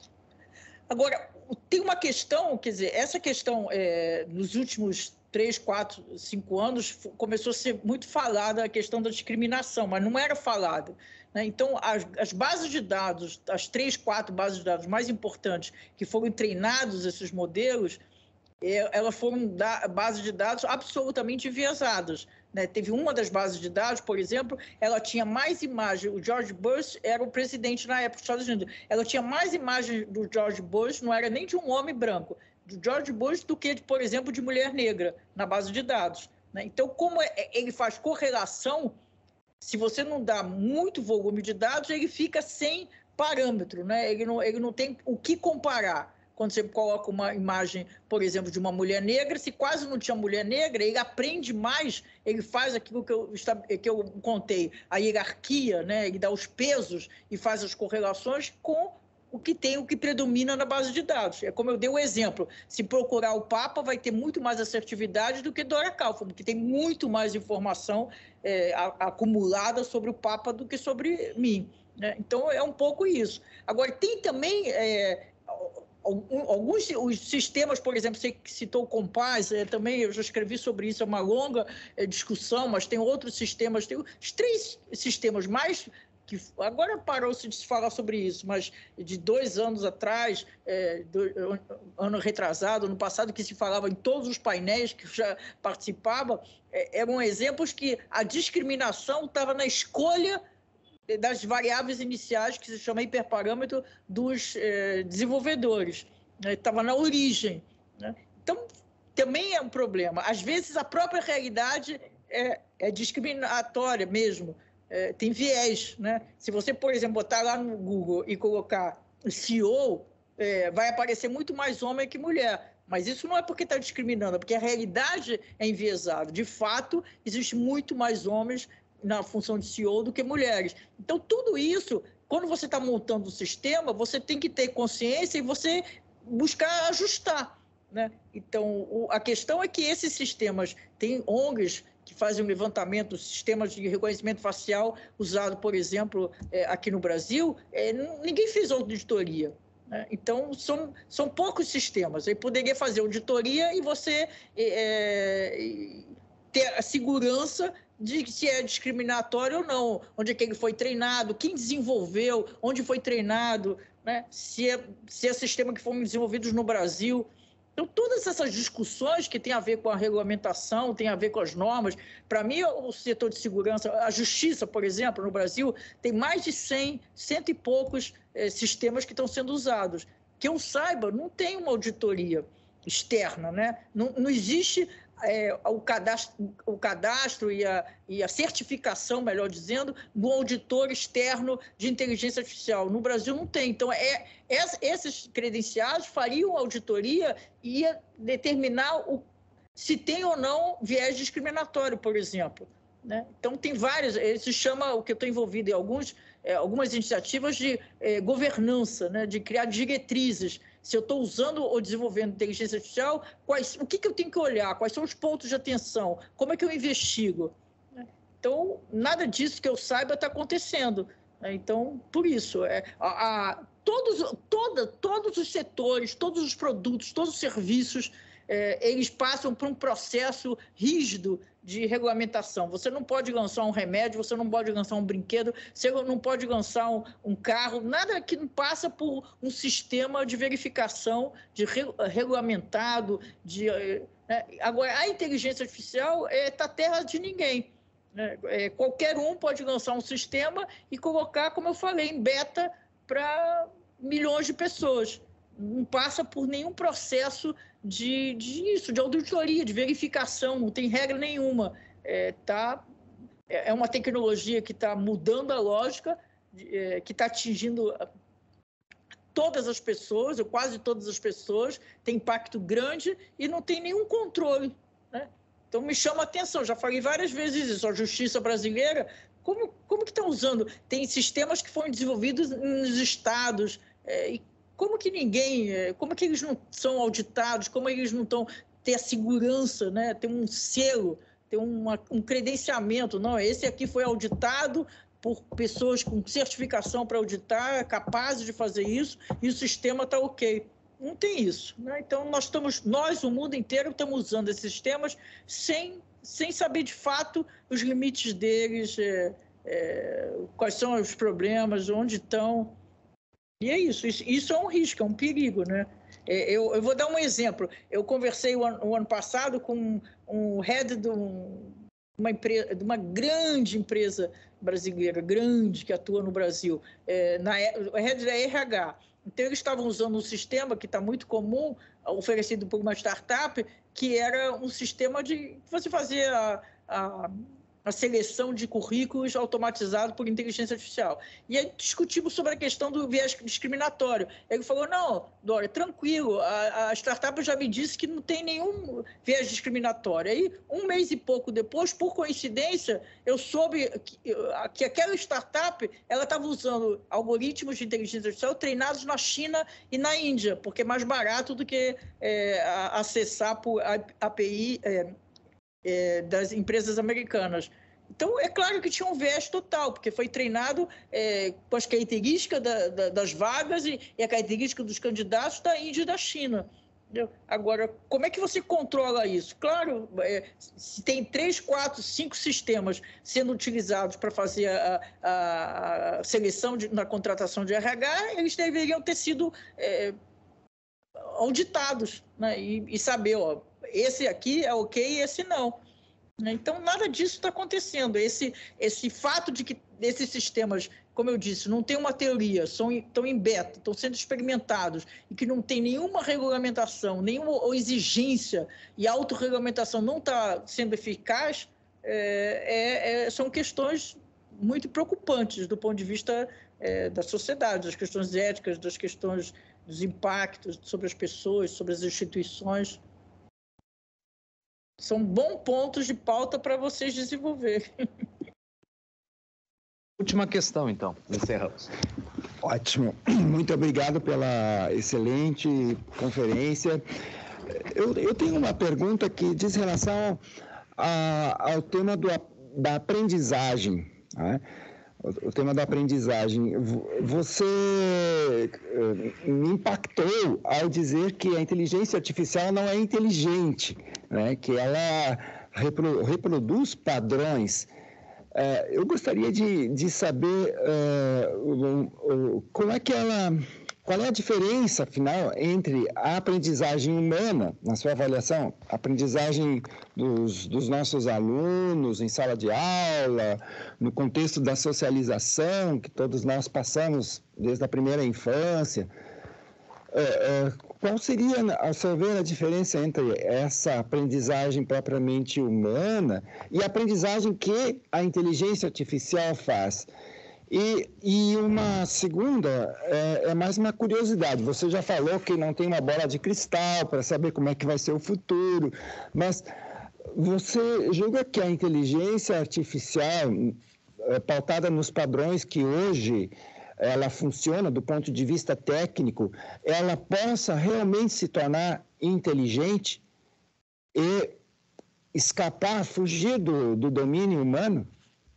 Agora, tem uma questão, quer dizer, essa questão, é, nos últimos três, quatro, cinco anos, começou a ser muito falada a questão da discriminação, mas não era falada, né? Então, as, as bases de dados, as três, quatro bases de dados mais importantes que foram treinados esses modelos, elas foram da, bases de dados absolutamente enviesadas. Né? Teve uma das bases de dados, por exemplo, ela tinha mais imagens, o George Bush era o presidente na época dos Estados Unidos, ela tinha mais imagens do George Bush, não era nem de um homem branco, do George Bush do que, por exemplo, de mulher negra na base de dados. Né? Então, como ele faz correlação, se você não dá muito volume de dados, ele fica sem parâmetro, né? ele, não, ele não tem o que comparar. Quando você coloca uma imagem, por exemplo, de uma mulher negra, se quase não tinha mulher negra, ele aprende mais, ele faz aquilo que eu, que eu contei, a hierarquia, né? Ele dá os pesos e faz as correlações com o que tem, o que predomina na base de dados. É como eu dei o exemplo, se procurar o Papa, vai ter muito mais assertividade do que Dora Kaufmann, porque tem muito mais informação é, acumulada sobre o Papa do que sobre mim. Né? Então, é um pouco isso. Agora, tem também... É, alguns os sistemas, por exemplo, você citou o Compass, é, também eu já escrevi sobre isso, é uma longa é, discussão, mas tem outros sistemas, tem os três sistemas mais, que agora parou-se de se falar sobre isso, mas de dois anos atrás, é, do, ano retrasado, ano passado, que se falava em todos os painéis que eu já participava, é, eram exemplos que a discriminação estava na escolha das variáveis iniciais, que se chama hiperparâmetro dos eh, desenvolvedores. Estava né? na origem. Né? Então, também é um problema. Às vezes, a própria realidade é, é discriminatória mesmo, é, tem viés. Né? Se você, por exemplo, botar lá no Google e colocar C E O, é, vai aparecer muito mais homem que mulher. Mas isso não é porque está discriminando, é porque a realidade é enviesada. De fato, existe muito mais homens na função de C E O do que mulheres. Então, tudo isso, quando você está montando o sistema, você tem que ter consciência e você buscar ajustar. Né? Então, o, a questão é que esses sistemas, tem O N Gs que fazem um levantamento, sistemas de reconhecimento facial usado, por exemplo, é, aqui no Brasil, é, ninguém fez auditoria. Né? Então, são, são poucos sistemas. Aí poderia fazer auditoria e você é, ter a segurança de se é discriminatório ou não, onde é que ele foi treinado, quem desenvolveu, onde foi treinado, né? se, é, se é sistema que foram desenvolvidos no Brasil. Então, todas essas discussões que têm a ver com a regulamentação, têm a ver com as normas, para mim, o setor de segurança, a justiça, por exemplo, no Brasil, tem mais de cem, cento e poucos eh, sistemas que estão sendo usados. Que eu saiba, não tem uma auditoria externa, né? Não, não existe... É, o cadastro, o cadastro e, a, e a certificação, melhor dizendo, do auditor externo de inteligência artificial. No Brasil não tem. Então, é, é, esses credenciados fariam auditoria e ia determinar o, se tem ou não viés discriminatório, por exemplo. Né? Então, tem vários, ele se chama, o que eu estou envolvido em alguns, é, algumas iniciativas de é, governança, né? De criar diretrizes. Se eu estou usando ou desenvolvendo inteligência artificial, quais, o que, que eu tenho que olhar? Quais são os pontos de atenção? Como é que eu investigo? Então, nada disso que eu saiba está acontecendo. Então, por isso, é, a, a, todos, toda, todos os setores, todos os produtos, todos os serviços, é, eles passam por um processo rígido de regulamentação. Você não pode lançar um remédio, você não pode lançar um brinquedo, você não pode lançar um, um carro, nada que não passa por um sistema de verificação, de re, regulamentado. De, né? Agora, a inteligência artificial está terra de ninguém. Né? É, qualquer um pode lançar um sistema e colocar, como eu falei, em beta para milhões de pessoas. Não passa por nenhum processo de, de isso, de auditoria, de verificação, não tem regra nenhuma. É, tá, é uma tecnologia que está mudando a lógica, é, que está atingindo todas as pessoas, ou quase todas as pessoas, tem impacto grande e não tem nenhum controle. Né? Então, me chama a atenção, já falei várias vezes isso, a justiça brasileira, como, como que está usando? Tem sistemas que foram desenvolvidos nos estados, é, e como que ninguém, como que eles não são auditados, como eles não estão, ter a segurança, né? Ter um selo, ter uma, um credenciamento, não, esse aqui foi auditado por pessoas com certificação para auditar, capazes de fazer isso, e o sistema está ok. Não tem isso. Né? Então, nós, estamos, nós, o mundo inteiro, estamos usando esses sistemas sem, sem saber, de fato, os limites deles, é, é, quais são os problemas, onde estão... E é isso, isso, isso é um risco, é um perigo, né? Eu, eu vou dar um exemplo. Eu conversei o ano, o ano passado com um head de, um, uma empresa, de uma grande empresa brasileira, grande, que atua no Brasil, é, na, o head da R H. Então, eles estavam usando um sistema que está muito comum, oferecido por uma startup, que era um sistema de você fazer a, a, a seleção de currículos automatizado por inteligência artificial. E aí discutimos sobre a questão do viés discriminatório. Ele falou, não, Dória, tranquilo, a, a startup já me disse que não tem nenhum viés discriminatório. Aí, um mês e pouco depois, por coincidência, eu soube que, que aquela startup ela estava usando algoritmos de inteligência artificial treinados na China e na Índia, porque é mais barato do que é, acessar por A P I... É, É, das empresas americanas. Então, é claro que tinha um viés total, porque foi treinado é, com as características da, da, das vagas e, e a característica dos candidatos da Índia e da China. Entendeu? Agora, como é que você controla isso? Claro, é, se tem três, quatro, cinco sistemas sendo utilizados para fazer a, a, a seleção de, na contratação de R H, eles deveriam ter sido é, auditados, né? e, e saber, ó, esse aqui é ok e esse não. Então, nada disso está acontecendo. Esse, esse fato de que esses sistemas, como eu disse, não tem uma teoria, são, estão em beta, estão sendo experimentados e que não tem nenhuma regulamentação, nenhuma exigência e a autorregulamentação não está sendo eficaz, é, é, é, são questões muito preocupantes do ponto de vista é, da sociedade, das questões éticas, das questões dos impactos sobre as pessoas, sobre as instituições. São bons pontos de pauta para vocês desenvolverem. Última questão, então. Encerramos. Ótimo. Muito obrigado pela excelente conferência. Eu, eu tenho uma pergunta que diz relação a, ao tema do, da aprendizagem, né? O tema da aprendizagem. Você me impactou ao dizer que a inteligência artificial não é inteligente, né? Que ela repro, reproduz padrões. Uh, eu gostaria de, de saber uh, como é que ela, qual é a diferença, afinal, entre a aprendizagem humana, na sua avaliação, a aprendizagem dos, dos nossos alunos em sala de aula, no contexto da socialização que todos nós passamos desde a primeira infância. Uh, uh, qual seria, ao seu ver, a diferença entre essa aprendizagem propriamente humana e a aprendizagem que a inteligência artificial faz? E, e uma segunda, é, é mais uma curiosidade. Você já falou que não tem uma bola de cristal para saber como é que vai ser o futuro, mas você julga que a inteligência artificial, é, pautada nos padrões que hoje ela funciona do ponto de vista técnico, ela possa realmente se tornar inteligente e escapar, fugir do, do domínio humano?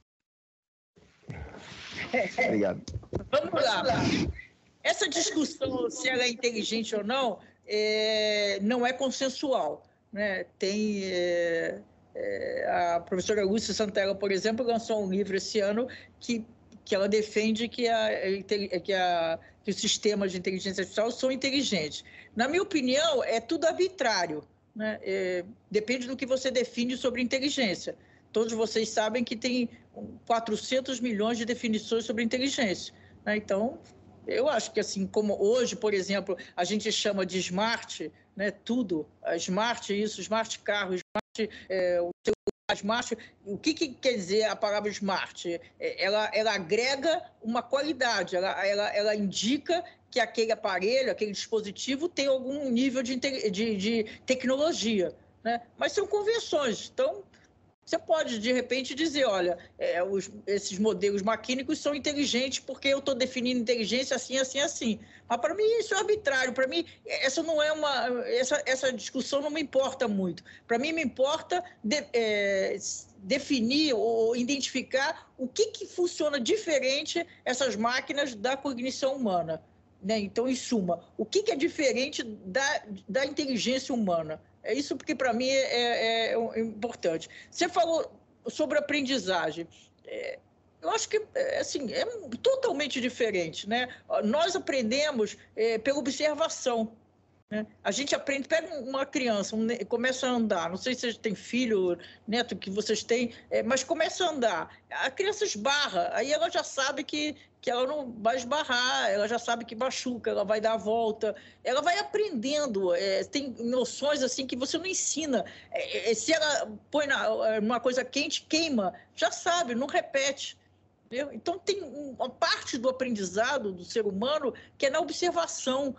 Obrigado. Vamos lá. Essa discussão se ela é inteligente ou não, é, não é consensual, né? Tem... É, é, a professora Lúcia Santella, por exemplo, lançou um livro esse ano que que ela defende que, a, que, a, que os sistemas de inteligência artificial são inteligentes. Na minha opinião, é tudo arbitrário, né? É, depende do que você define sobre inteligência. Todos vocês sabem que tem quatrocentos milhões de definições sobre inteligência, né? Então, eu acho que assim como hoje, por exemplo, a gente chama de smart, né? Tudo, a smart isso, smart carro, smart... É, o Smart, o que, que quer dizer a palavra smart? Ela, ela agrega uma qualidade, ela, ela, ela indica que aquele aparelho, aquele dispositivo tem algum nível de, de, de tecnologia, né? Mas são convenções, então você pode, de repente, dizer, olha, é, os, esses modelos maquínicos são inteligentes porque eu estou definindo inteligência assim, assim, assim. Mas, para mim, isso é arbitrário. Para mim, essa não é uma... Essa, essa discussão não me importa muito. Para mim, me importa de, é, definir ou identificar o que, que funciona diferente essas máquinas da cognição humana, né? Então, em suma, o que, que é diferente da, da inteligência humana? É isso porque, para mim, é, é, é importante. Você falou sobre aprendizagem. É, eu acho que assim, é totalmente diferente, né? Nós aprendemos é, pela observação. né? A gente aprende, pega uma criança, um, começa a andar, não sei se vocês têm filho, neto, que vocês têm, é, mas começa a andar, a criança esbarra, aí ela já sabe que, que ela não vai esbarrar, ela já sabe que machuca, ela vai dar a volta, ela vai aprendendo, é, tem noções assim que você não ensina, é, é, se ela põe na, uma coisa quente, queima, já sabe, não repete. Então, tem uma parte do aprendizado do ser humano que é na observação,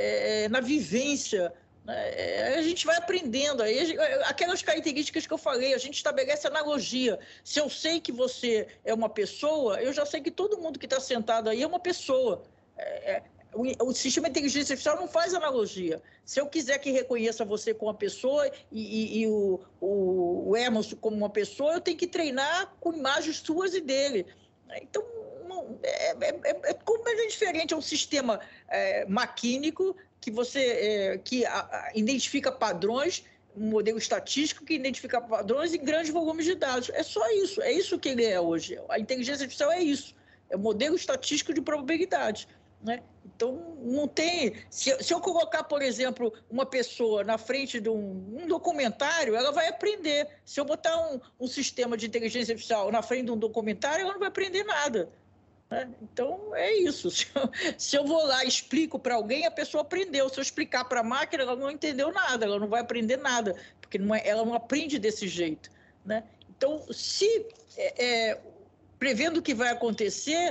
é, na vivência. Né? A gente vai aprendendo. Aí, aquelas características que eu falei, a gente estabelece analogia. Se eu sei que você é uma pessoa, eu já sei que todo mundo que está sentado aí é uma pessoa. É, o, o sistema de inteligência artificial não faz analogia. Se eu quiser que reconheça você como uma pessoa e, e, e o, o, o Emerson como uma pessoa, eu tenho que treinar com imagens suas e dele. Então, não, é, é, é completamente diferente, é um sistema é, maquínico que, você, é, que a, a, identifica padrões, um modelo estatístico que identifica padrões em grandes volumes de dados. É só isso, é isso que ele é hoje. A inteligência artificial é isso, é um modelo estatístico de probabilidade. Né? Então, não tem... Se, se eu colocar, por exemplo, uma pessoa na frente de um, um documentário, ela vai aprender. Se eu botar um, um sistema de inteligência artificial na frente de um documentário, ela não vai aprender nada. Né? Então, é isso. Se eu, se eu vou lá e explico para alguém, a pessoa aprendeu. Se eu explicar para a máquina, ela não entendeu nada, ela não vai aprender nada, porque não é, ela não aprende desse jeito. Né? Então, se é, é, prevendo o que vai acontecer...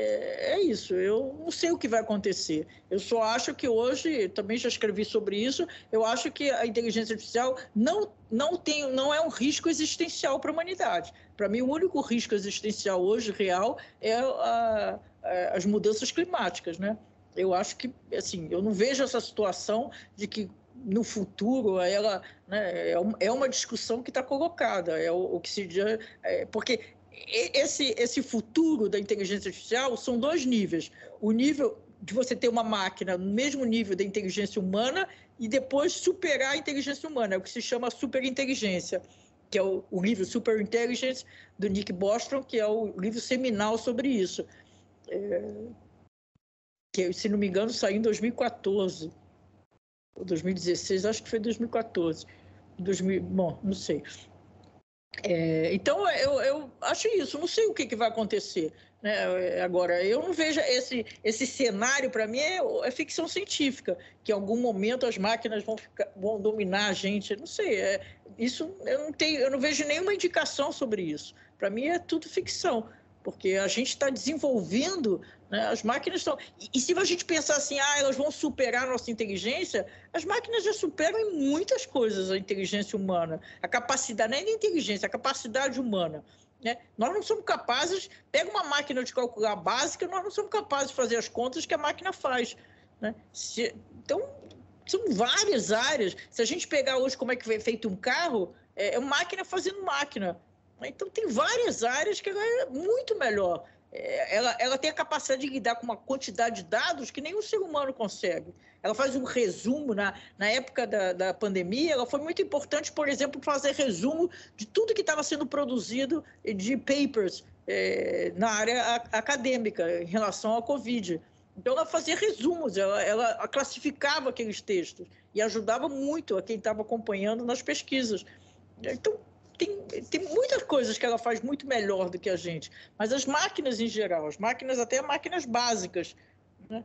É, é isso, eu não sei o que vai acontecer. Eu só acho que hoje, também já escrevi sobre isso, eu acho que a inteligência artificial não, não, tem, não é um risco existencial para a humanidade. Para mim, o único risco existencial hoje, real, é a, a, as mudanças climáticas. Né? Eu acho que, assim, eu não vejo essa situação de que no futuro ela, né, é uma discussão que está colocada, é o, o que se diz, é, porque... Esse, esse futuro da inteligência artificial são dois níveis. O nível de você ter uma máquina no mesmo nível da inteligência humana e depois superar a inteligência humana, é o que se chama superinteligência, que é o, o livro Superintelligence, do Nick Bostrom, que é o livro seminal sobre isso. É, que, se não me engano, saiu em dois mil e quatorze, ou dois mil e dezesseis, acho que foi dois mil e quatorze. dois mil, bom, não sei. É, então, eu, eu acho isso, não sei o que, que vai acontecer. Né? Agora, eu não vejo esse, esse cenário, para mim, é, é ficção científica, que em algum momento as máquinas vão, ficar, vão dominar a gente, não sei, é, isso eu não, tenho, eu não vejo nenhuma indicação sobre isso. Para mim, é tudo ficção, porque a gente está desenvolvendo, né, as máquinas estão... E, e se a gente pensar assim, ah, elas vão superar a nossa inteligência, as máquinas já superam em muitas coisas a inteligência humana. A capacidade, não é nem a inteligência, a capacidade humana. Né? Nós não somos capazes... Pega uma máquina de calcular básica, nós não somos capazes de fazer as contas que a máquina faz. Né? Se, então, são várias áreas. Se a gente pegar hoje como é que foi feito um carro, é, é máquina fazendo máquina. Então, tem várias áreas que ela é muito melhor. Ela, ela tem a capacidade de lidar com uma quantidade de dados que nenhum ser humano consegue. Ela faz um resumo. Na, na época da, da pandemia, ela foi muito importante, por exemplo, fazer resumo de tudo que estava sendo produzido de papers é, na área acadêmica em relação à Covid. Então, ela fazia resumos, ela, ela classificava aqueles textos e ajudava muito a quem estava acompanhando nas pesquisas. Então, Tem, tem muitas coisas que ela faz muito melhor do que a gente, mas as máquinas em geral, as máquinas até máquinas básicas, né?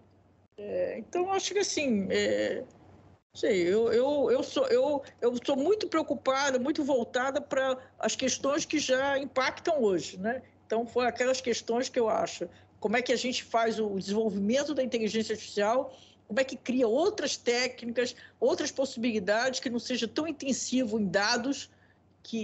É, então, acho que assim, é, sei, eu, eu, eu, sou, eu, eu sou muito preocupada, muito voltada para as questões que já impactam hoje, né? Então, foram aquelas questões que eu acho, como é que a gente faz o desenvolvimento da inteligência artificial, como é que cria outras técnicas, outras possibilidades que não seja tão intensivo em dados, que,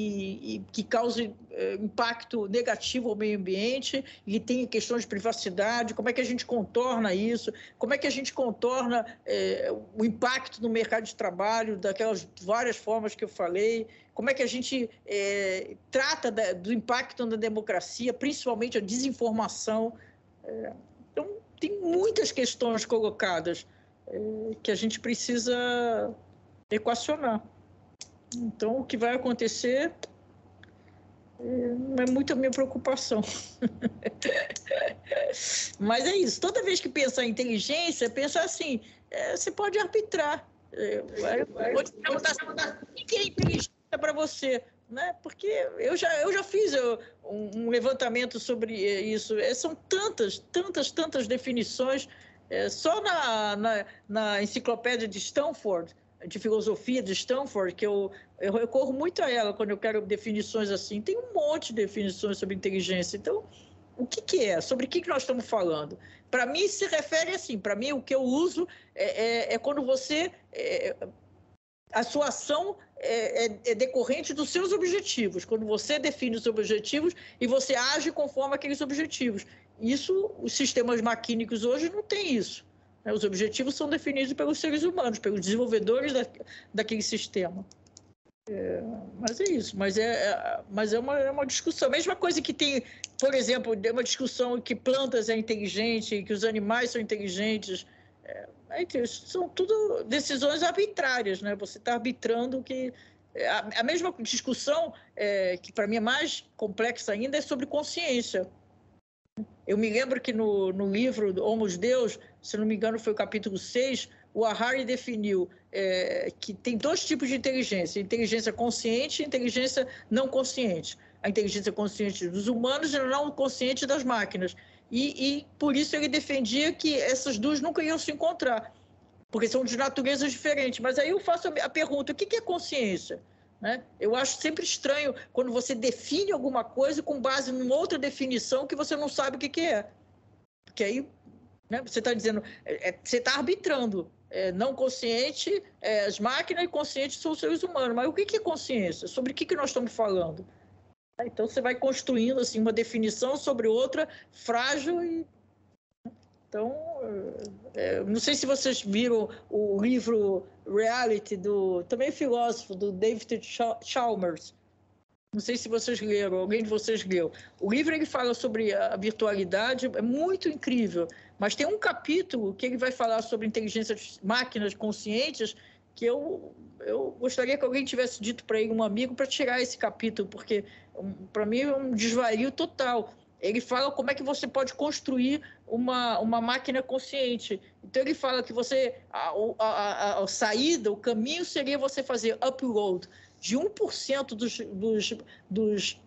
e, e, que cause é, impacto negativo ao meio ambiente e tem questões de privacidade, como é que a gente contorna isso, como é que a gente contorna é, o impacto no mercado de trabalho, daquelas várias formas que eu falei, como é que a gente é, trata da, do impacto na democracia, principalmente a desinformação. É, então, tem muitas questões colocadas é, que a gente precisa equacionar. Então, o que vai acontecer não é muito a minha preocupação. Mas é isso. Toda vez que pensar em inteligência, pensar assim, é, você pode arbitrar. É, eu vou te perguntar o que é inteligência para você, né? Porque eu já, eu já fiz eu, um, um levantamento sobre isso. É, são tantas, tantas, tantas definições. É, só na, na, na enciclopédia de Stanford, de filosofia de Stanford, que eu, eu recorro muito a ela quando eu quero definições assim. Tem um monte de definições sobre inteligência. Então, o que, que é? Sobre o que, que nós estamos falando? Para mim, se refere assim. Para mim, o que eu uso é, é, é quando você... É, a sua ação é, é, é decorrente dos seus objetivos. Quando você define os objetivos e você age conforme aqueles objetivos. Isso, os sistemas maquínicos hoje não têm isso. Né? Os objetivos são definidos pelos seres humanos, pelos desenvolvedores da, daquele sistema. É, mas é isso. Mas, é, é, mas é, uma, é uma discussão. A mesma coisa que tem, por exemplo, é uma discussão que plantas é inteligente, que os animais são inteligentes. É, é, são tudo decisões arbitrárias, né? Você está arbitrando que... A, a mesma discussão, é, que para mim é mais complexa ainda, é sobre consciência. Eu me lembro que no, no livro Homo Deus, se não me engano foi o capítulo seis, o Harari definiu é, que tem dois tipos de inteligência, inteligência consciente e inteligência não consciente. A inteligência consciente dos humanos e a não consciente das máquinas. E, e por isso ele defendia que essas duas nunca iam se encontrar, porque são de naturezas diferentes. Mas aí eu faço a pergunta, o que é consciência? Né? Eu acho sempre estranho quando você define alguma coisa com base em outra definição que você não sabe o que, que é. Porque aí, né, você está dizendo, é, você está arbitrando. É, não consciente, é, as máquinas, e conscientes são os seres humanos. Mas o que, que é consciência? Sobre o que, que nós estamos falando? Então você vai construindo assim, uma definição sobre outra, frágil e... Então, é, não sei se vocês viram o livro Reality, do também filósofo, do David Chalmers. Não sei se vocês leram, alguém de vocês leu. O livro ele fala sobre a virtualidade, é muito incrível, mas tem um capítulo que ele vai falar sobre inteligência de máquinas conscientes que eu, eu gostaria que alguém tivesse dito para ele, um amigo, para tirar esse capítulo, porque para mim é um desvario total. Ele fala como é que você pode construir uma, uma máquina consciente. Então, ele fala que você, a, a, a, a saída, o caminho seria você fazer upload de um por cento dos, dos, dos,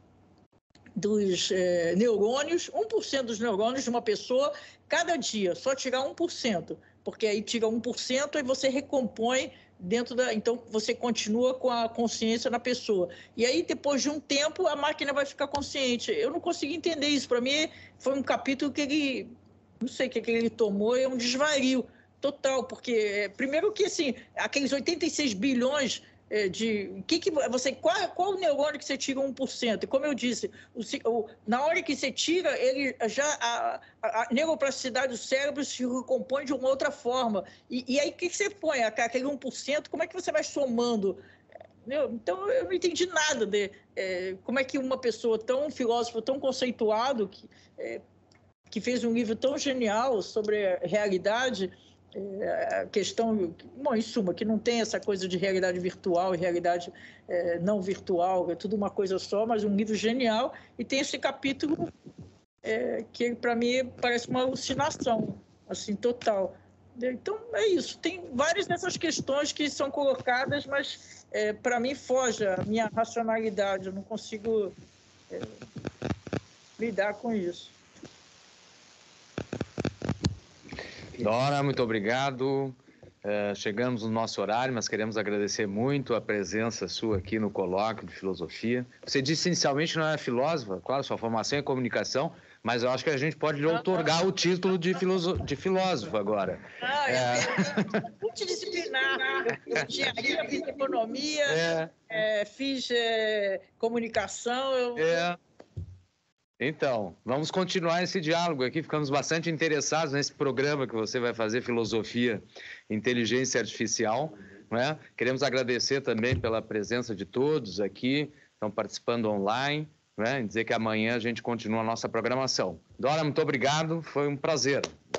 dos é, neurônios, um por cento dos neurônios de uma pessoa cada dia, só tirar um por cento, porque aí tira um por cento e você recompõe dentro da... Então, você continua com a consciência na pessoa. E aí, depois de um tempo, a máquina vai ficar consciente. Eu não consegui entender isso. Para mim, foi um capítulo que ele... Não sei o que, que ele tomou, é um desvario total. Porque, primeiro que, assim, aqueles oitenta e seis bilhões de... Que que você, qual, qual o neurônio que você tira um por cento? E, como eu disse, o, o, na hora que você tira, ele já... A, a, a neuroplasticidade do cérebro se recompõe de uma outra forma. E, e aí, o que, que você põe? Aquele um por cento, como é que você vai somando? Então, eu não entendi nada de é, como é que uma pessoa tão, um filósofo tão conceituado, que, é, que fez um livro tão genial sobre a realidade... É, a questão, bom, em suma, que não tem essa coisa de realidade virtual e realidade é, não virtual, é tudo uma coisa só, mas um livro genial, e tem esse capítulo é, que, para mim, parece uma alucinação, assim, total. Então, é isso. Tem várias dessas questões que são colocadas, mas, é, para mim, foge a minha racionalidade, eu não consigo é, lidar com isso. Dora, muito obrigado. Uh, chegamos no nosso horário, mas queremos agradecer muito a presença sua aqui no colóquio de filosofia. Você disse inicialmente que não é filósofa, claro, sua formação é comunicação, mas eu acho que a gente pode lhe outorgar o título de, filósofo, de filósofo agora. Não, é, é multidisciplinar. Eu tinha engenharia, fiz economia, é. É, fiz é, comunicação. Eu... É. Então, vamos continuar esse diálogo aqui. Ficamos bastante interessados nesse programa que você vai fazer, Filosofia e Inteligência Artificial, né? Queremos agradecer também pela presença de todos aqui, estão participando online, né? E dizer que amanhã a gente continua a nossa programação. Dora, muito obrigado, foi um prazer.